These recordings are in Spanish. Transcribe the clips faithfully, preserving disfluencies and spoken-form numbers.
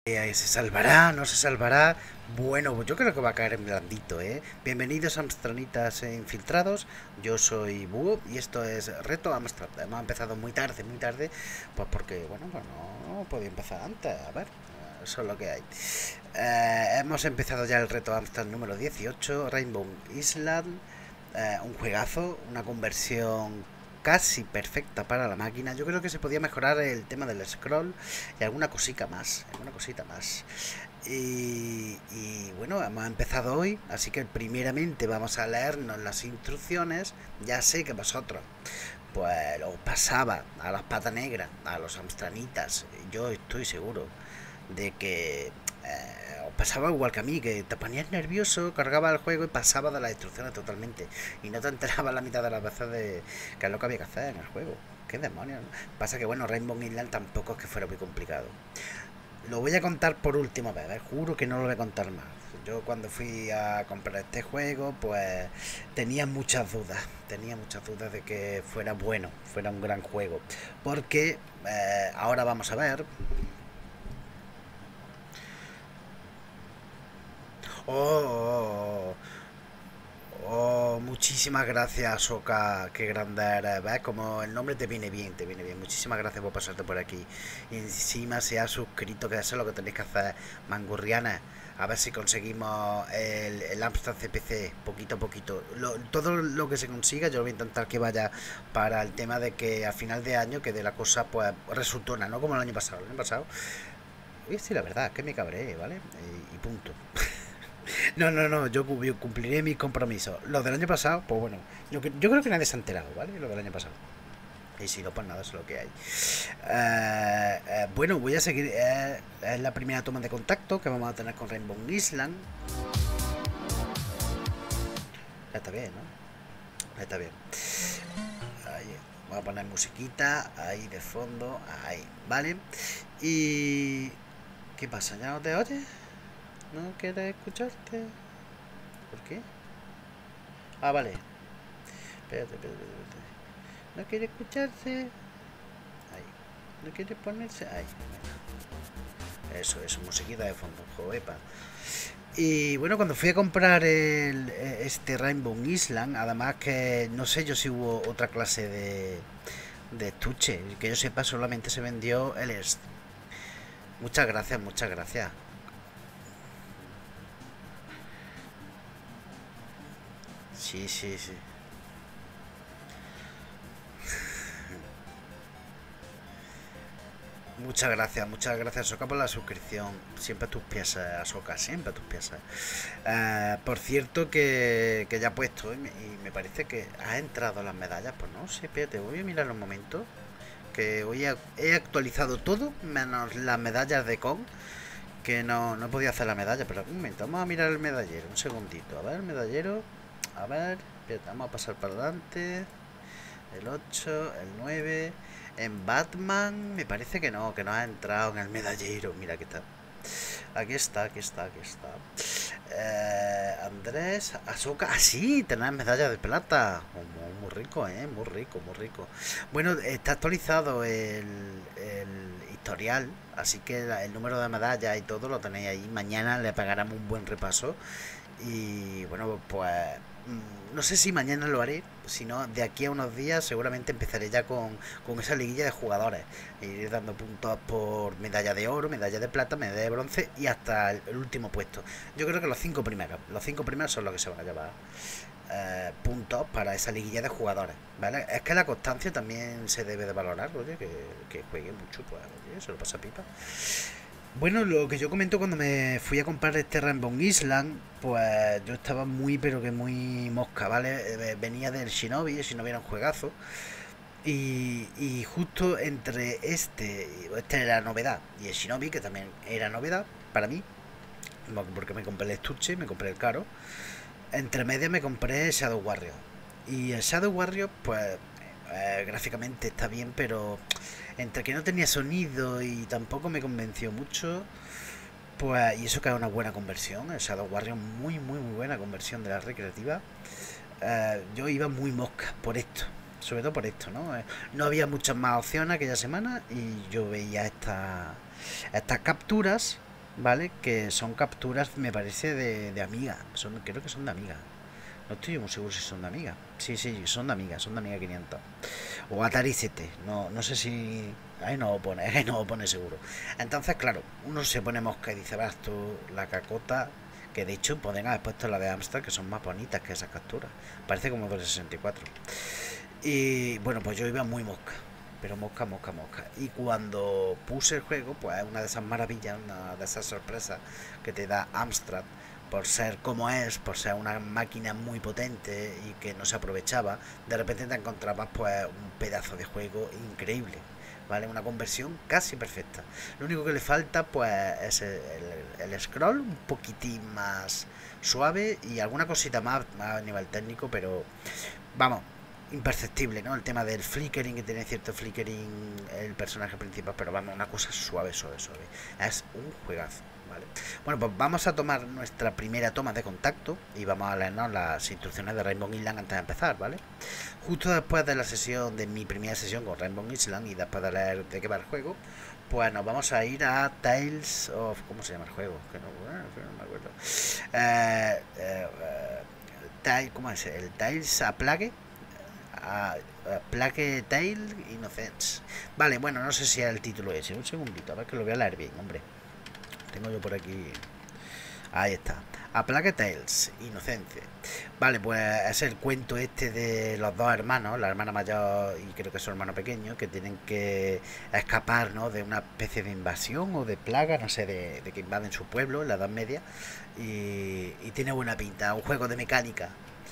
Eh, ¿Se salvará? ¿No se salvará? Bueno, pues yo creo que va a caer en blandito, ¿eh? Bienvenidos a Amstranitas Infiltrados. Yo soy Búho y esto es Reto Amstrad. Hemos empezado muy tarde, muy tarde, pues porque, bueno, pues no, no podía empezar antes. A ver, eh, eso es lo que hay. Eh, hemos empezado ya el Reto Amstrad número dieciocho, Rainbow Island. Eh, un juegazo, una conversión casi perfecta para la máquina. Yo creo que se podía mejorar el tema del scroll y alguna cosita más, alguna cosita más. Y, y bueno, hemos empezado hoy, así que primeramente vamos a leernos las instrucciones. Ya sé que vosotros pues os pasaba a las patas negras, a los amstranitas. Yo estoy seguro de que eh, os pasaba igual que a mí, que te ponías nervioso, cargaba el juego y pasaba de las instrucciones totalmente. Y no te enterabas la mitad de las veces de qué es lo que había que hacer en el juego. ¿Qué demonios? ¿No? Pasa que bueno, Rainbow Island tampoco es que fuera muy complicado. Lo voy a contar por última vez, ¿eh? Juro que no lo voy a contar más. Yo cuando fui a comprar este juego, pues tenía muchas dudas, tenía muchas dudas de que fuera bueno, fuera un gran juego. Porque eh, ahora vamos a ver. Oh, oh, muchísimas gracias, Soka, qué grande eres, ¿ves? Como el nombre te viene bien, te viene bien. Muchísimas gracias por pasarte por aquí. Y encima se ha suscrito, que eso es lo que tenéis que hacer, mangurriana. A ver si conseguimos el, el Amstrad C P C, poquito a poquito. Lo- todo lo que se consiga, yo voy a intentar que vaya para el tema de que a final de año quede la cosa, pues, resultona, no como el año pasado. El año pasado, y sí, la verdad, que me cabré, ¿vale? Y, y punto. No, no, no, yo cumpliré mis compromisos. Los del año pasado, pues bueno, yo, yo creo que nadie se ha enterado, ¿vale? Lo del año pasado. Y si no, pues nada, es lo que hay. Eh, eh, bueno, voy a seguir. Eh, es la primera toma de contacto que vamos a tener con Rainbow Island. Ya está bien, ¿no? Ya está bien. Ahí, vamos a poner musiquita ahí de fondo. Ahí, ¿vale? Y. ¿Qué pasa? ¿Ya no te oyes? ¿No quieres escucharte? ¿Por qué? Ah, vale. Espérate, espérate, espérate. ¿No quiere escucharse? Ahí. ¿No quiere ponerse? Ahí. Eso, eso, musiquita de fondo, joepa. Y bueno, cuando fui a comprar el, este Rainbow Island, además que no sé yo si hubo otra clase de, de estuche, que yo sepa solamente se vendió el est. Muchas gracias, muchas gracias. Sí, sí, sí. Muchas gracias, muchas gracias, Soca, por la suscripción. Siempre a tus piezas, Soca, siempre a tus piezas. Eh, por cierto, que, que ya he puesto y me, y me parece que ha entrado las medallas. Pues no sé, espérate, voy a mirar un momento. Que hoy he, he actualizado todo, menos las medallas de con. Que no, no podía hacer la medalla, pero un momento, vamos a mirar el medallero, un segundito. A ver, el medallero, a ver, espérate, vamos a pasar para adelante. El ocho, el nueve. En Batman me parece que no, que no ha entrado en el medallero. Mira que está. Aquí está, aquí está, aquí está. Eh, Andrés, Azoka. Ah, sí, tener medalla de plata. Oh, muy, muy rico, eh. Muy rico, muy rico. Bueno, está actualizado el, el historial. Así que la- el número de medallas y todo lo tenéis ahí. Mañana le pegaremos un buen repaso. Y bueno, pues mm, no sé si mañana lo haré, si no, de aquí a unos días seguramente empezaré ya con, con esa liguilla de jugadores. E iré dando puntos por medalla de oro, medalla de plata, medalla de bronce y hasta el, el último puesto. Yo creo que los cinco primeros, los cinco primeros son los que se van a llevar eh, puntos para esa liguilla de jugadores, ¿vale? Es que la constancia también se debe de valorar, oye, que, que juegue mucho, pues, oye, se lo pasa pipa. Bueno, lo que yo comento cuando me fui a comprar este Rainbow Island, pues yo estaba muy, pero que muy mosca, ¿vale? Eh, Venía del Shinobi, el Shinobi era un juegazo, y, y justo entre este, esta era novedad, y el Shinobi, que también era novedad para mí, porque me compré el estuche, me compré el caro, entre medias me compré Shadow Warrior. Y el Shadow Warrior, pues eh, gráficamente está bien, pero entre que no tenía sonido y tampoco me convenció mucho, pues, y eso que es una buena conversión, el Shadow Warrior, muy, muy, muy buena conversión de la recreativa. Eh, yo iba muy mosca por esto, sobre todo por esto, ¿no? Eh, no había muchas más opciones aquella semana y yo veía esta, estas capturas ¿vale? Que son capturas, me parece, de, de Amiga. Son, creo que son de Amiga. No estoy muy seguro si son de Amiga. Sí, sí, son de Amiga, son de Amiga quinientos. O Atari C T. No, no sé si... Ahí no lo pone, ahí no lo pone seguro. Entonces, claro, uno se pone mosca y dice, vas tú, la cacota... Que de hecho pueden haber puesto la de Amstrad, que son más bonitas que esas capturas. Parece como de sesenta y cuatro. Y bueno, pues yo iba muy mosca. Pero mosca, mosca, mosca. Y cuando puse el juego, pues es una de esas maravillas, una de esas sorpresas que te da Amstrad por ser como es, por ser una máquina muy potente y que no se aprovechaba. De repente te encontrabas pues un pedazo de juego increíble, ¿vale? Una conversión casi perfecta. Lo único que le falta pues es el, el, el scroll un poquitín más suave y alguna cosita más, más a nivel técnico, pero vamos, imperceptible, ¿no? El tema del flickering, que tiene cierto flickering el personaje principal, pero vamos, una cosa suave, suave, suave. Es un juegazo, ¿vale? Bueno, pues vamos a tomar nuestra primera toma de contacto y vamos a leernos las instrucciones de Rainbow Island antes de empezar, ¿vale? Justo después de la sesión, de mi primera sesión con Rainbow Island y después de leer de qué va el juego, pues nos vamos a ir a Tales of... ¿Cómo se llama el juego? Que no, no me acuerdo. Eh, eh, eh, ¿Cómo es? El Tales a Plague. A, a Plague Tale Innocence. Vale, bueno, no sé si es el título ese. Un segundito, a ver que lo voy a leer bien, hombre. Tengo yo por aquí. Ahí está. A Plague Tales Inocencia. Vale, pues es el cuento este de los dos hermanos, la hermana mayor y creo que su hermano pequeño, que tienen que escapar, ¿no?, de una especie de invasión o de plaga, no sé, de, de que invaden su pueblo en la Edad Media. Y, y tiene buena pinta. Un juego de mecánica,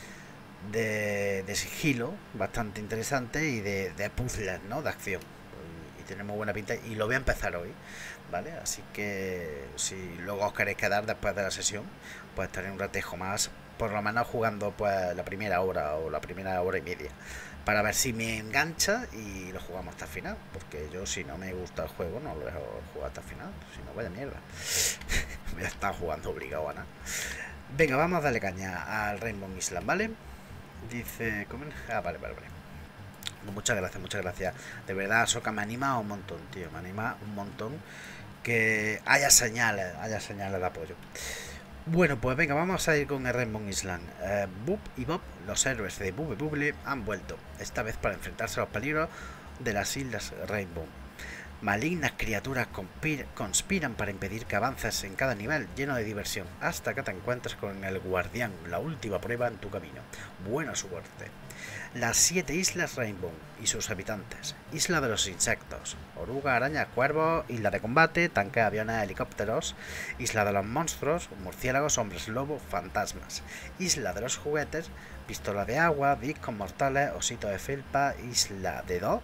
de, de sigilo, bastante interesante, y de, de puzzles, ¿no?, de acción. Y, y tenemos buena pinta y lo voy a empezar hoy, ¿vale? Así que si luego os queréis quedar después de la sesión, pues estaré un ratejo más, por lo menos jugando pues la primera hora o la primera hora y media, para ver si me engancha y lo jugamos hasta el final, porque yo, si no me gusta el juego, no lo dejo jugar hasta el final, si no, vaya mierda. Me está jugando obligado a nada. Venga, vamos a darle caña al Rainbow Island, ¿vale? Dice... ¿cómo? Ah, vale, vale, vale. Muchas gracias, muchas gracias. De verdad, Soca, me anima un montón, tío. Me anima un montón que haya señales, haya señales de apoyo. Bueno, pues venga, vamos a ir con el Rainbow Island. Eh, Boop y Bob, los héroes de Bubble Bubble, han vuelto, esta vez para enfrentarse a los peligros de las Islas Rainbow. Malignas criaturas conspiran para impedir que avances en cada nivel, lleno de diversión, hasta que te encuentres con el guardián, la última prueba en tu camino. Buena suerte. Las siete Islas Rainbow y sus habitantes. Isla de los insectos, oruga, araña, cuervos, isla de combate, tanques, aviones, helicópteros. Isla de los monstruos, murciélagos, hombres lobo, fantasmas. Isla de los juguetes, pistola de agua, discos mortales, osito de felpa, isla de do,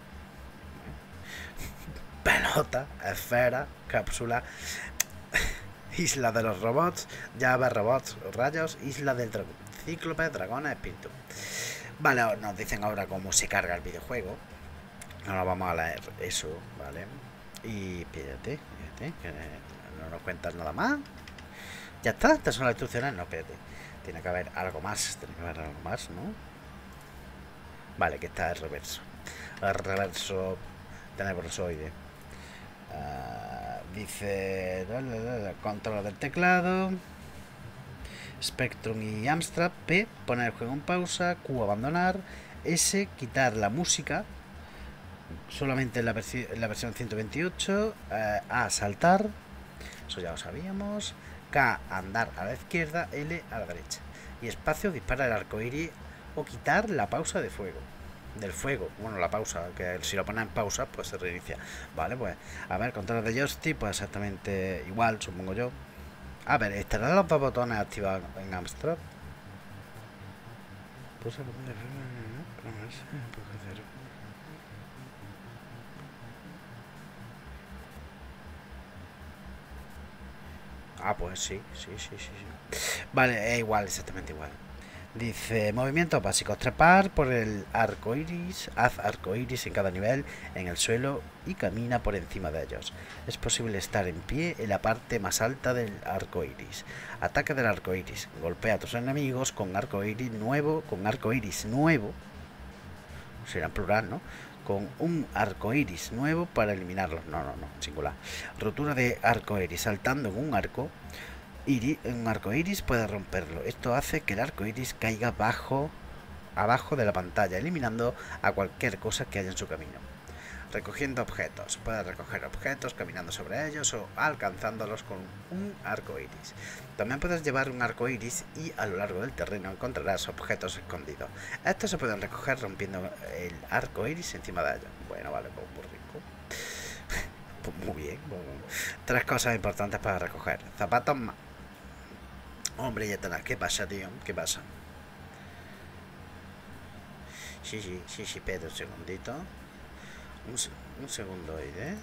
pelota, esfera, cápsula, isla de los robots, llave, robots, rayos, isla del dragón, cíclope, dragones, espíritu. Vale, nos dicen ahora cómo se carga el videojuego. Ahora vamos a leer eso, ¿vale? Y espérate, espérate, que no nos cuentas nada más. Ya está, estas son las instrucciones. No, espérate, tiene que haber algo más, tiene que haber algo más, ¿no? Vale, que está el reverso. El reverso tenebrosoide. Uh, dice control del teclado, Spectrum y Amstrad. P, poner el juego en pausa. Q, abandonar. S, quitar la música, solamente en la, versi en la versión ciento veintiocho. uh, A, saltar, eso ya lo sabíamos. K, andar a la izquierda. L, a la derecha. Y espacio, disparar el arco iris o quitar la pausa de fuego. Del fuego, bueno, la pausa, que si lo pones en pausa, pues se reinicia. Vale, pues, a ver, control de joystick, pues exactamente igual, supongo yo. A ver, ¿estarán los dos botones activados en Amstrad? Pues ah, pues sí, sí, sí, sí, sí. Vale, es igual, exactamente igual. Dice, movimientos básicos: trepar por el arco iris, haz arco iris en cada nivel en el suelo y camina por encima de ellos. Es posible estar en pie en la parte más alta del arco iris. Ataque del arco iris: golpea a tus enemigos con arco iris nuevo, con arco iris nuevo, será en plural, ¿no? con un arco iris nuevo para eliminarlos. No, no, no, singular. Rotura de arco iris. Saltando en un arco iris, un arco iris puede romperlo. Esto hace que el arco iris caiga bajo, abajo de la pantalla, eliminando a cualquier cosa que haya en su camino. Recogiendo objetos. Puedes recoger objetos caminando sobre ellos o alcanzándolos con un arco iris. También puedes llevar un arco iris y a lo largo del terreno encontrarás objetos escondidos. Estos se pueden recoger rompiendo el arco iris encima de ellos. Bueno, vale, pues muy rico. Pues muy bien. Pues, tres cosas importantes para recoger. Zapatos más. Hombre, ya tenés. ¿Qué pasa, tío? ¿Qué pasa? Sí, sí, sí, sí, pero un segundito. Un, un segundo, ¿eh?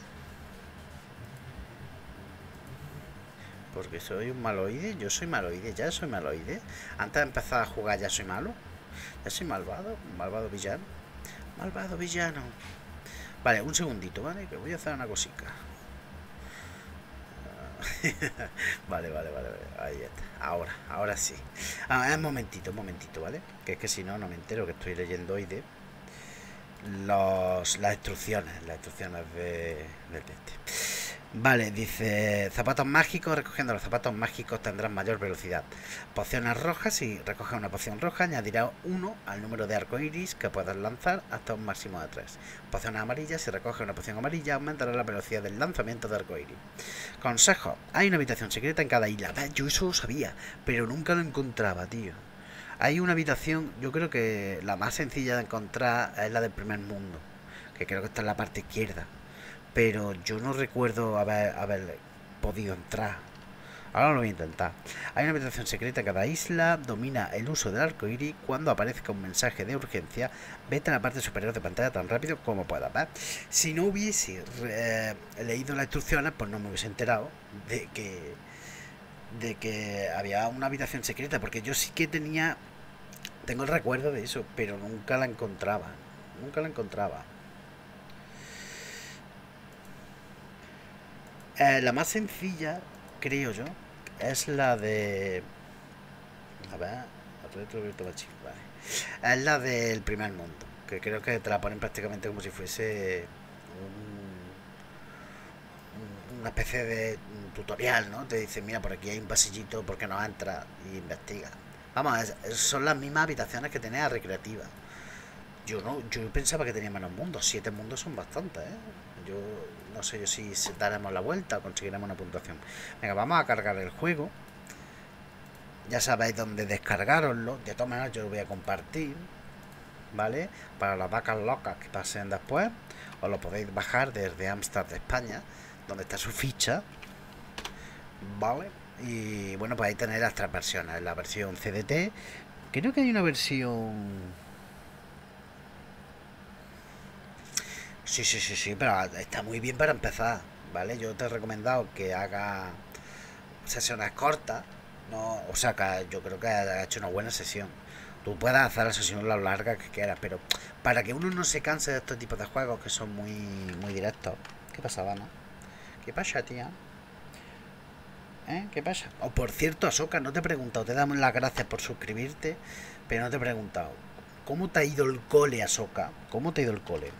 Porque soy un maloide. Yo soy maloide, ya soy maloide. Antes de empezar a jugar ya soy malo. Ya soy malvado, malvado villano. Malvado villano. Vale, un segundito, ¿vale? Que voy a hacer una cosita. Vale, vale, vale, vale. Ahí está. Ahora, ahora sí. Ah, un momentito, un momentito, ¿vale? Que es que si no, no me entero que estoy leyendo hoy de los, las instrucciones. Las instrucciones de, de este. Vale, dice zapatos mágicos. Recogiendo los zapatos mágicos tendrás mayor velocidad. Pociones rojas. Si recoges una poción roja añadirá uno al número de arcoiris que puedas lanzar hasta un máximo de tres. Pociones amarillas. Si recoges una poción amarilla aumentará la velocidad del lanzamiento de arcoiris. Consejo. Hay una habitación secreta en cada isla. Yo eso lo sabía, pero nunca lo encontraba, tío. Hay una habitación, yo creo que la más sencilla de encontrar es la del primer mundo, que creo que está en la parte izquierda. Pero yo no recuerdo haber, haber podido entrar. Ahora lo voy a intentar. Hay una habitación secreta en cada isla. Domina el uso del arco iris. Cuando aparezca un mensaje de urgencia, vete a la parte superior de pantalla tan rápido como puedas, ¿vale? Si no hubiese eh, leído las instrucciones, pues no me hubiese enterado de que de que había una habitación secreta, porque yo sí que tenía tengo el recuerdo de eso, pero nunca la encontraba. Nunca la encontraba. Eh, la más sencilla, creo yo, es la de... A ver... Retro Virtual Chip, vale. Es la del primer mundo, que creo que te la ponen prácticamente como si fuese un, una especie de tutorial, ¿no? Te dicen, mira, por aquí hay un pasillito, ¿por qué no entras? Y investiga. Vamos, es, son las mismas habitaciones que tenía recreativa. Yo no, yo pensaba que tenía menos mundos. Siete mundos son bastantes, ¿eh? Yo no sé yo si daremos la vuelta o conseguiremos una puntuación. Venga, vamos a cargar el juego. Ya sabéis dónde descargaroslo. De todas maneras yo lo voy a compartir, ¿vale? Para las vacas locas que pasen después. Os lo podéis bajar desde Amstrad de España, donde está su ficha, ¿vale? Y bueno, pues ahí tenéis las tres versiones. La versión C D T. Creo que hay una versión... Sí, sí, sí, sí, pero está muy bien para empezar, ¿vale? Yo te he recomendado que haga sesiones cortas, no, o sea, que yo creo que ha hecho una buena sesión. Tú puedes hacer la sesión lo larga que quieras, pero para que uno no se canse de estos tipos de juegos que son muy, muy directos. ¿Qué pasa, Dana? ¿Qué pasa, tía? ¿Eh? ¿Qué pasa? O oh, por cierto, Ahsoka, no te he preguntado, te damos las gracias por suscribirte, pero no te he preguntado, ¿cómo te ha ido el cole, Ahsoka? ¿Cómo te ha ido el cole?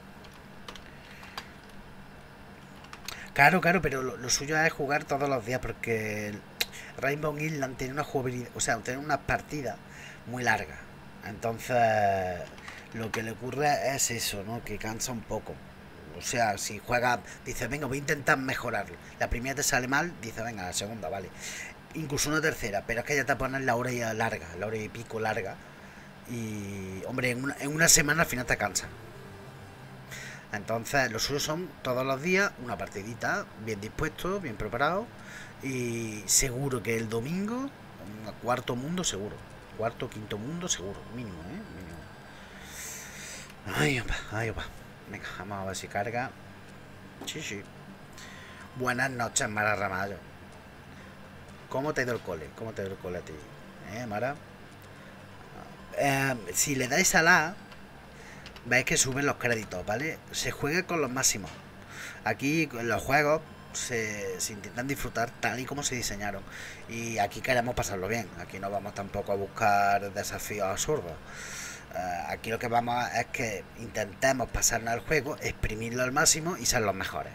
Claro, claro, pero lo, lo suyo es jugar todos los días porque Rainbow Island tiene una jugabilidad, o sea, tiene una partida muy larga. Entonces, lo que le ocurre es eso, ¿no? Que cansa un poco. O sea, si juega, dice, venga, voy a intentar mejorarlo. La primera te sale mal, dice, venga, la segunda, vale. Incluso una tercera, pero es que ya te pones la hora ya larga, la hora y pico larga. Y, hombre, en una, en una semana al final te cansa. Entonces, los suyos son todos los días una partidita, bien dispuesto, bien preparado. Y seguro que el domingo, un cuarto mundo seguro. Cuarto, quinto mundo seguro, mínimo, ¿eh? Mínimo. Ay, opa, ay, opa. Venga, vamos a ver si carga. Sí, sí. Buenas noches, Mara Ramallo. ¿Cómo te ha ido el cole? ¿Cómo te ha ido el cole a ti? ¿Eh, Mara? Eh, si le dais a la... veis que suben los créditos, ¿vale? Se juega con los máximos. Aquí los juegos se, se intentan disfrutar tal y como se diseñaron. Y aquí queremos pasarlo bien. Aquí no vamos tampoco a buscar desafíos absurdos. Uh, aquí lo que vamos a es que intentemos pasarnos el juego, exprimirlo al máximo y ser los mejores.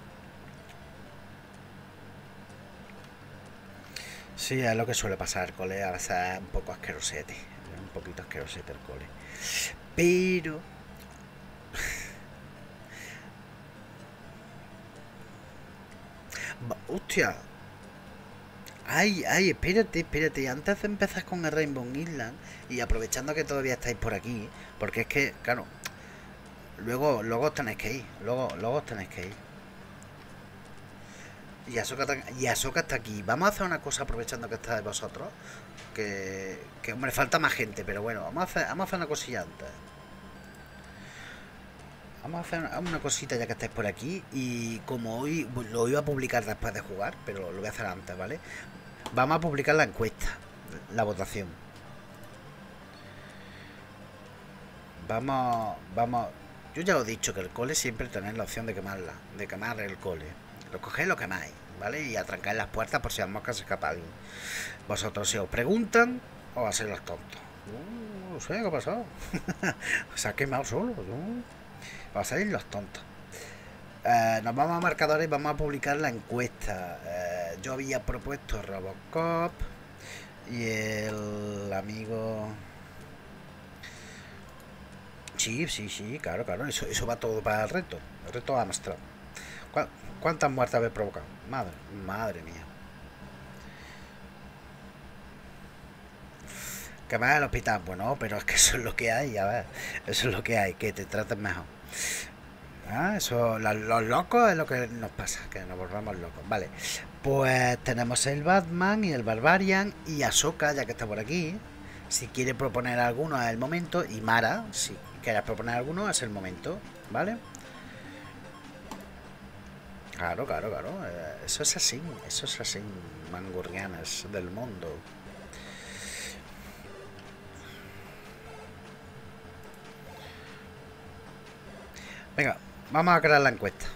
Sí, es lo que suele pasar el cole, a veces es un poco asquerosete, un poquito asquerosete el cole. Pero... Hostia. Ay, ay, espérate, espérate. Antes de empezar con el Rainbow Island y aprovechando que todavía estáis por aquí, porque es que, claro, luego, luego os tenéis que ir, luego, luego os tenéis que ir. Y Ahsoka, y Ahsoka está aquí. Vamos a hacer una cosa aprovechando que estáis vosotros. Que, que, hombre, falta más gente, pero bueno, vamos a hacer, vamos a hacer una cosilla antes. Vamos a hacer una, una cosita ya que estáis por aquí. Y como hoy lo iba a publicar después de jugar, pero lo voy a hacer antes, ¿vale? Vamos a publicar la encuesta, la votación. Vamos, vamos. Yo ya os he dicho que el cole siempre tenéis la opción de quemarla, de quemar el cole. Lo cogéis, lo quemáis, ¿vale? Y atrancáis las puertas por si las moscas se escapa alguien. Vosotros, si os preguntan, os hacéis los tontos. Uh, no sé qué ha pasado. Se ha quemado solo, ¿no? Os hacéis los tontos. Eh, nos vamos a marcadores y vamos a publicar la encuesta. Eh, yo había propuesto Robocop y el amigo... Sí, sí, sí, claro, claro. Eso, eso va todo para el reto. El reto Amstrad. ¿Cuántas muertes habéis provocado? Madre, madre mía. Que vas al hospital. Bueno, pero es que eso es lo que hay, a ver. Eso es lo que hay, que te traten mejor. Ah, eso, la, los locos es lo que nos pasa, que nos volvamos locos. Vale, pues tenemos el Batman y el Barbarian y Ahsoka, ya que está por aquí. Si quiere proponer alguno es el momento. Y Mara, si quieres proponer alguno es el momento, ¿vale? Claro, claro, claro. Eso es así, eso es así, mangurrianas del mundo. Venga, vamos a crear la encuesta.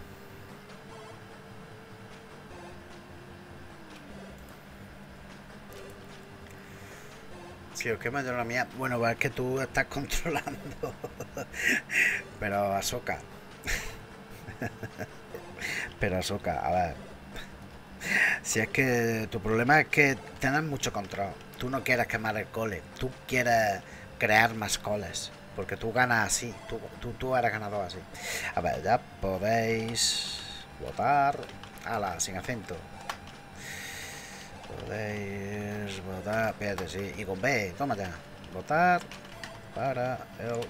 Si os quema yo la mía. Bueno, pues es que tú estás controlando. Pero Ahsoka. Pero Ahsoka, a ver. Si es que tu problema es que tienes mucho control. Tú no quieres quemar el cole. Tú quieres crear más coles. Porque tú ganas así. Tú, tú, tú eres ganador así. A ver, ya podéis votar. Ala, sin acento. Podéis votar. Espérate, sí. Y con B, toma ya. Votar para el...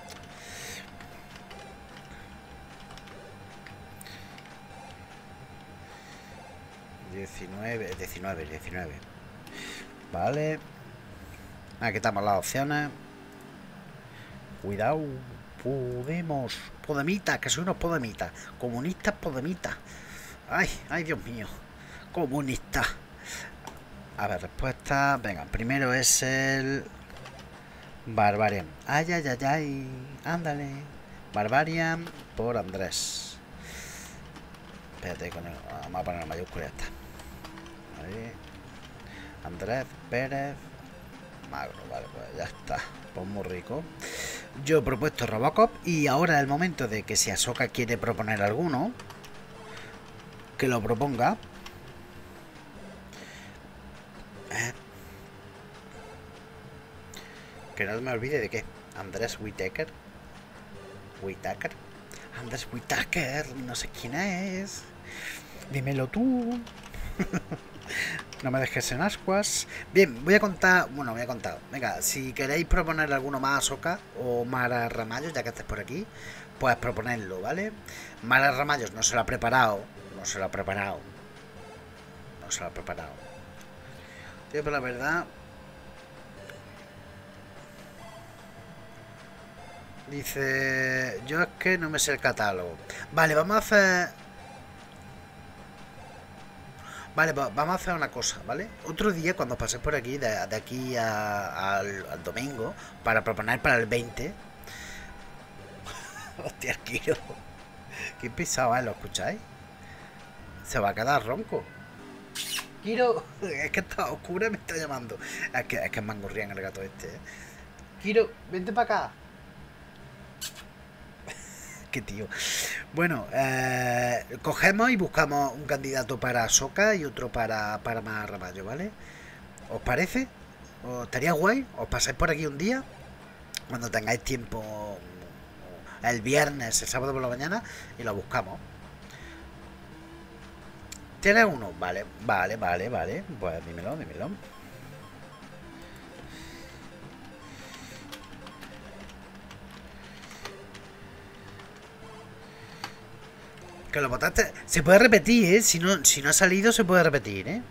diecinueve, diecinueve, diecinueve. Vale. Aquí estamos las opciones. Cuidado. Podemos. Podemitas, que soy unos podemitas. Comunistas podemitas. Ay, ay, Dios mío. Comunistas. A ver, respuesta. Venga, primero es el Barbarian. Ay, ay, ay, ay. Ándale. Barbarian por Andrés. Espérate con el... Vamos a poner la mayúscula esta. Ahí. Andrés Pérez Magro. Vale, pues ya está. Pues muy rico. Yo he propuesto Robocop y ahora es el momento de que si Ahsoka quiere proponer alguno, que lo proponga. Eh. Que no me olvide de qué. Andrés Whitaker. Whitaker. Andrés Whitaker. No sé quién es. Dímelo tú. No me dejes en ascuas. Bien, voy a contar. Bueno, voy a contar. Venga, si queréis proponer alguno más Ahsoka o Mara Ramallos, ya que estés por aquí, pues proponerlo, ¿vale? Mara Ramallos no se lo ha preparado. No se lo ha preparado. No se lo ha preparado. Tío, pero la verdad. Dice. Yo es que no me sé el catálogo. Vale, vamos a hacer. Vale, pues vamos a hacer una cosa, ¿vale? Otro día, cuando paséis por aquí, de, de aquí a, a, al, al domingo, para proponer para el veinte. Hostia, Kiro. Qué pisado, ¿eh? ¿Lo escucháis? Se va a quedar ronco. Kiro, es que está oscura y me está llamando. Es que es, que es mangurrián el gato este, ¿eh? Kiro, vente para acá. Qué tío. Bueno, eh, cogemos y buscamos un candidato para Soca y otro para, para más Ramallo, ¿vale? ¿Os parece? ¿Os estaría guay? ¿Os pasáis por aquí un día? Cuando tengáis tiempo, el viernes, el sábado por la mañana, y lo buscamos. ¿Tienes uno? Vale, vale, vale, vale. Pues dímelo, dímelo. Que lo botaste. Se puede repetir, ¿eh? Si no, si no ha salido, se puede repetir, ¿eh?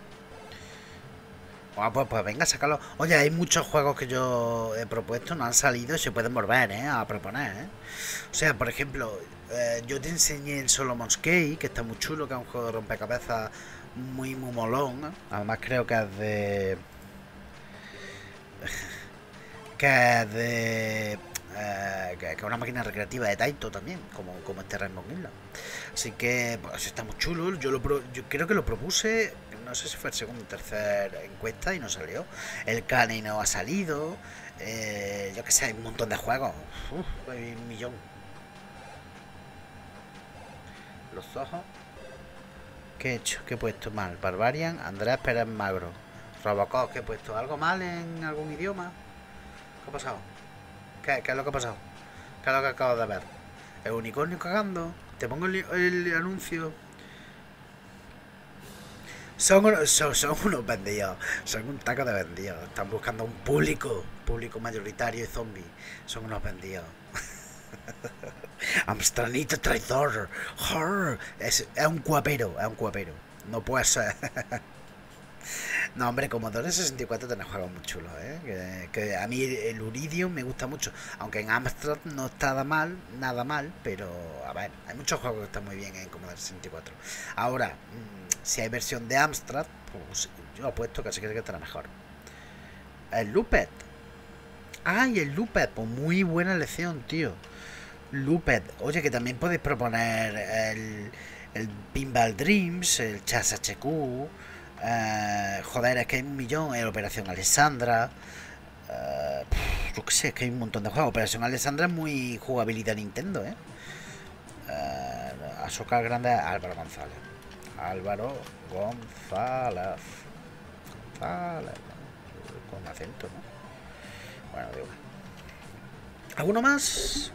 Ah, pues, pues venga, sácalo. Oye, hay muchos juegos que yo he propuesto, no han salido y se pueden volver, ¿eh? A proponer, ¿eh? O sea, por ejemplo, eh, yo te enseñé el Solomon's Cave, que está muy chulo, que es un juego de rompecabezas muy, muy molón, ¿eh? Además creo que es de... que es de... Eh, que es una máquina recreativa de Taito también, como, como este Rainbow Island. Así que pues, está muy chulo. Yo, lo pro, yo creo que lo propuse, no sé si fue el segundo o tercer encuesta y no salió. El Cane no ha salido. Eh, yo que sé, hay un montón de juegos. Uf, hay un millón. Los ojos. ¿Qué he hecho? ¿Qué he puesto mal? Barbarian, Andrés Pérez Magro. Robocop, ¿qué he puesto? ¿Algo mal en algún idioma? ¿Qué ha pasado? ¿Qué, ¿Qué es lo que ha pasado? ¿Qué es lo que acabo de ver? ¿El unicornio cagando? Te pongo el, el anuncio. Son, unos- son, son unos vendidos. Son un taco de vendidos. Están buscando un público. Público mayoritario y zombie. Son unos vendidos. Amstranito traidor. Horror. Es, es un cuapero. Es un cuapero. No puede ser. No, hombre, Commodore sesenta y cuatro tiene juegos muy chulos, ¿eh? Que, que a mí el Uridium me gusta mucho. Aunque en Amstrad no está nada mal, nada mal, pero a ver, hay muchos juegos que están muy bien en Commodore sesenta y cuatro. Ahora, mmm, si hay versión de Amstrad, pues yo apuesto que así que estará mejor. El Looped. Ay, el Looped, pues muy buena elección, tío. Looped. Oye, que también podéis proponer el, el Pinball Dreams, el Chas H Q. Eh, joder, es que hay un millón. El Operación Alessandra. Eh, pff, yo qué sé, es que hay un montón de juegos. Operación Alessandra es muy jugabilidad Nintendo, ¿eh? eh Asoka Grande, Álvaro González. Álvaro González. González. Con acento, ¿no? Bueno, digo. ¿Alguno más?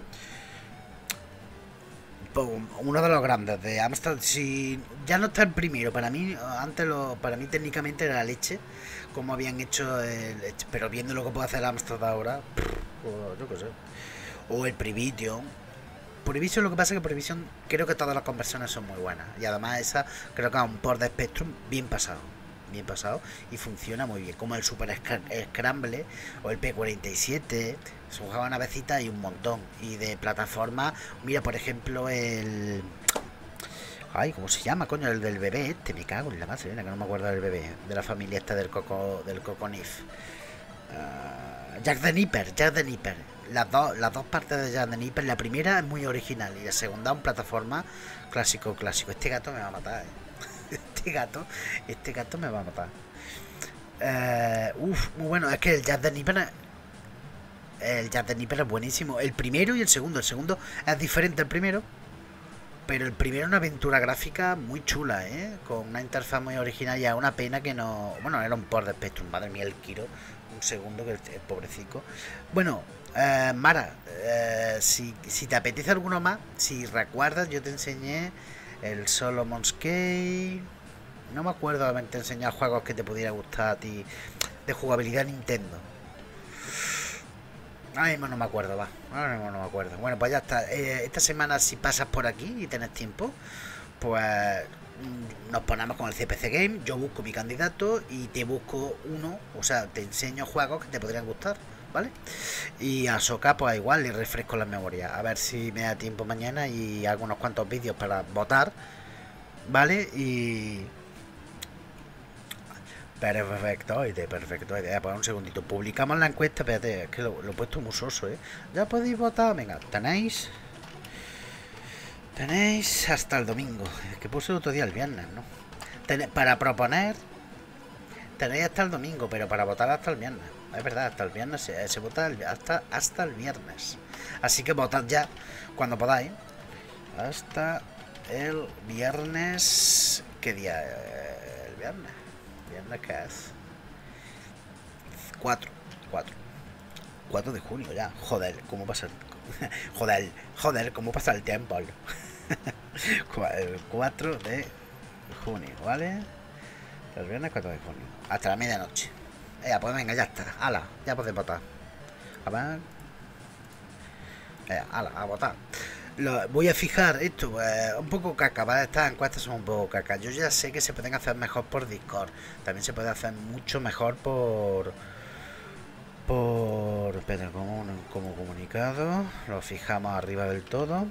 Uno de los grandes de Amstrad. Si ya no está el primero, para mí antes lo, para mí técnicamente era la leche, como habían hecho el, pero viendo lo que puede hacer Amstrad ahora, pues, yo qué sé. O el Prevision. Prevision, lo que pasa es que Prevision creo que todas las conversiones son muy buenas y además esa creo que es un port de Spectrum bien pasado, bien pasado y funciona muy bien, como el Super Scramble o el P cuarenta y siete. Se jugaba una vecita y un montón. Y de plataforma, mira, por ejemplo, el... Ay, ¿cómo se llama, coño? El del bebé este, me cago en la madre, que no me acuerdo del bebé, de la familia esta del Coco, del Coconif. Uh, Jack the Nipper, Jack the Nipper. Las dos, las dos partes de Jack the Nipper, la primera es muy original y la segunda un plataforma clásico, clásico. Este gato me va a matar, ¿eh? Este gato, este gato me va a matar. Uh, uf, muy bueno, es que el Jack the Nipper... El Jack the Nipper es buenísimo. El primero y el segundo. El segundo es diferente al primero. Pero el primero es una aventura gráfica muy chula, ¿eh? Con una interfaz muy original y a una pena que no... Bueno, era un port de Spectrum. Madre mía, el Kiro. Un segundo, que el, el pobrecico. Bueno, eh, Mara, eh, si, si te apetece alguno más, si recuerdas, yo te enseñé el Solomon's Cave. No me acuerdo de haberte enseñado juegos que te pudiera gustar a ti de jugabilidad Nintendo. Ahora mismo no me acuerdo, va. Ahora mismo no me acuerdo. Bueno, pues ya está. Eh, esta semana, si pasas por aquí y tenés tiempo, pues mm, nos ponemos con el C P C Game. Yo busco mi candidato y te busco uno. O sea, te enseño juegos que te podrían gustar, ¿vale? Y a Soca, pues igual le refresco la memoria. A ver si me da tiempo mañana y hago unos cuantos vídeos para votar, ¿vale? Y... Perfectoide, perfectoide. Pues un segundito. Publicamos la encuesta. Espérate, es que lo, lo he puesto muy soso, ¿eh? Ya podéis votar. Venga, tenéis. Tenéis hasta el domingo. Es que puse el otro día el viernes, ¿no? Tenéis, para proponer. Tenéis hasta el domingo, pero para votar hasta el viernes. Es verdad, hasta el viernes se, se vota el, hasta, hasta el viernes. Así que votad ya cuando podáis. Hasta el viernes. ¿Qué día? El viernes. ¿Viernes qué es? cuatro. cuatro. cuatro de junio ya. Joder, ¿cómo pasa el... Joder, joder, ¿cómo pasa el tiempo? El cuatro de junio, ¿vale? El viernes cuatro de junio. Hasta la medianoche. Eh, pues venga, ya está. Hala, ya podéis votar. A ver. Eh, hala, a votar. Lo, voy a fijar esto, pues, un poco caca, ¿vale? Estas encuestas son un poco caca. Yo ya sé que se pueden hacer mejor por Discord. También se puede hacer mucho mejor por... Por... Espera, como, como comunicado. Lo fijamos arriba del todo.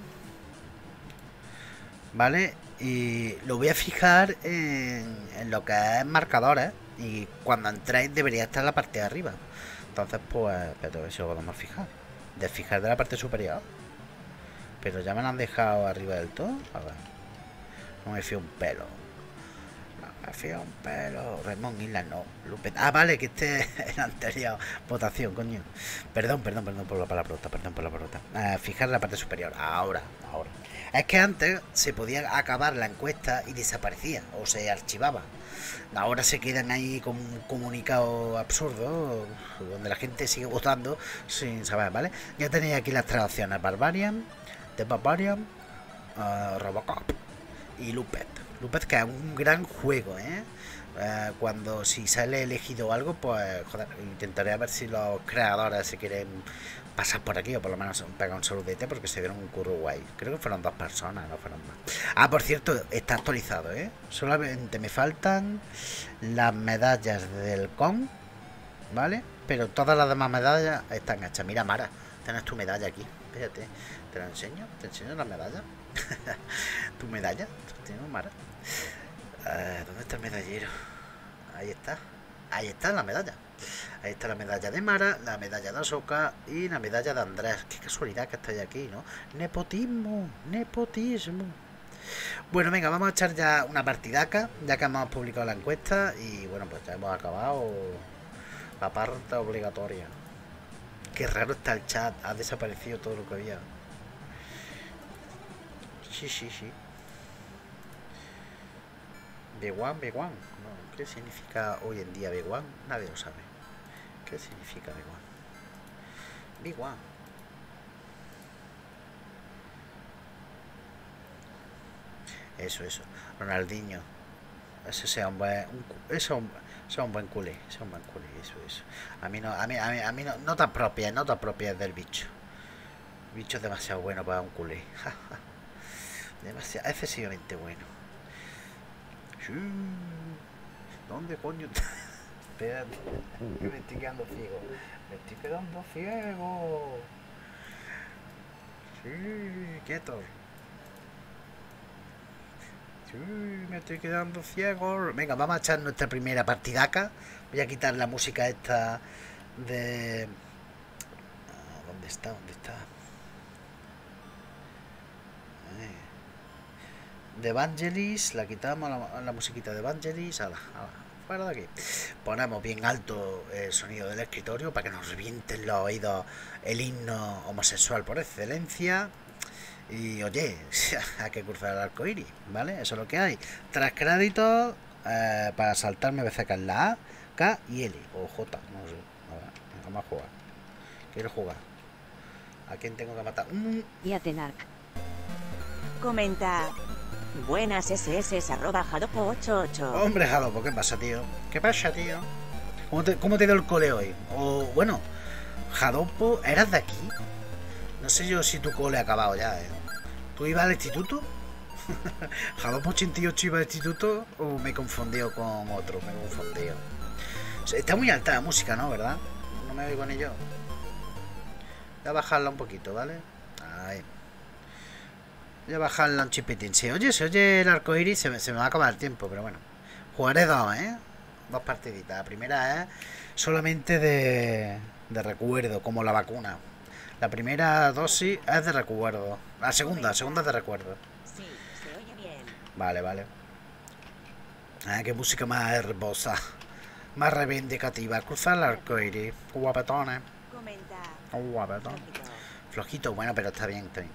¿Vale? Y lo voy a fijar en, en lo que es marcadores. Y cuando entréis debería estar en la parte de arriba. Entonces, pues, pero eso lo podemos fijar. De fijar de la parte superior. Pero ya me lo han dejado arriba del todo. A ver. No me fío un pelo. No me fío un pelo. Raymond Isla no. Lupe. Ah, vale, que este es la anterior votación, coño. Perdón, perdón, perdón por la palabrota. Perdón por la palabrota. Eh, fijar la parte superior. Ahora, ahora. Es que antes se podía acabar la encuesta y desaparecía. O se archivaba. Ahora se quedan ahí con un comunicado absurdo donde la gente sigue votando sin saber, ¿vale? Ya tenéis aquí las tres opciones: Barbarian, The Barbarian, uh, Robocop y Lupet. Lupet, que es un gran juego, ¿eh? Uh, cuando si sale elegido algo, pues joder, intentaré a ver si los creadores se quieren pasar por aquí o por lo menos pegar un saludete porque se dieron un curro guay. Creo que fueron dos personas, no fueron más. Ah, por cierto, está actualizado, ¿eh? Solamente me faltan las medallas del con, ¿vale? Pero todas las demás medallas están hechas. Mira, Mara, tienes tu medalla aquí. Fíjate, te la enseño, te enseño la medalla. Tu medalla, ¿tienes, Mara? Uh, ¿Dónde está el medallero? Ahí está. Ahí está la medalla. Ahí está la medalla de Mara, la medalla de Ahsoka y la medalla de Andrés. Qué casualidad que estáis aquí, ¿no? Nepotismo, nepotismo. Bueno, venga, vamos a echar ya una partidaca, ya que hemos publicado la encuesta. Y bueno, pues ya hemos acabado la parte obligatoria. Qué raro está el chat, ha desaparecido todo lo que había. Sí, sí, sí. B uno, B uno. No, ¿qué significa hoy en día B uno? Nadie lo sabe. ¿Qué significa B uno? B uno. Eso, eso. Ronaldinho. Eso sea un buen. Un, eso un, sea un buen culé. Sea un buen culé. Eso, eso. A mí no, a mí, a mí, a mí no, no te apropias, no te apropias del bicho. El bicho es demasiado bueno para un culé. Demasiado, excesivamente bueno. Sí. ¿Dónde coño está? Espérate, que me estoy quedando ciego. Me estoy quedando ciego. Sí, quieto. Sí, me estoy quedando ciego. Venga, vamos a echar nuestra primera partidaca. Voy a quitar la música esta de... ¿Dónde está? ¿Dónde está? De Evangelis, la quitamos, la, la musiquita de Evangelis, ala, ala, fuera de aquí. Ponemos bien alto el sonido del escritorio para que nos revienten los oídos el himno homosexual por excelencia. Y oye, hay que cruzar el arco iris, ¿vale? Eso es lo que hay. Tres créditos eh, para saltarme veces que es la A, K y L, o J, no sé. A ver, vamos a jugar. Quiero jugar. ¿A quién tengo que matar? Mm. Y a Tenac. Comenta. Buenas S S arroba Jadopo ochenta y ocho. Hombre, Jadopo, ¿qué pasa, tío? ¿Qué pasa, tío? ¿Cómo te, cómo te dio el cole hoy? O, bueno, Jadopo, ¿eras de aquí? No sé yo si tu cole ha acabado ya, ¿eh? ¿Tú ibas al instituto? ¿Jadopo ochenta y ocho iba al instituto? ¿O me he confundido con otro? Me he confundido. Está muy alta la música, ¿no? ¿Verdad? No me oigo ni yo. Voy a bajarla un poquito, ¿vale? Ahí. Voy a bajarla un chipitín. Si oye, se oye el arco iris, se me, se me va a acabar el tiempo, pero bueno. Jugaré dos, ¿eh? Dos partiditas. La primera es solamente de, de recuerdo, como la vacuna. La primera dosis es de recuerdo. La segunda, la segunda es de recuerdo. Sí, se oye bien. Vale, vale. Ah, qué música más hermosa. Más reivindicativa. Cruzar el arco iris. Guapetones. Comenta. Guapetón. Flojito. Flojito, bueno, pero está bien, está bien.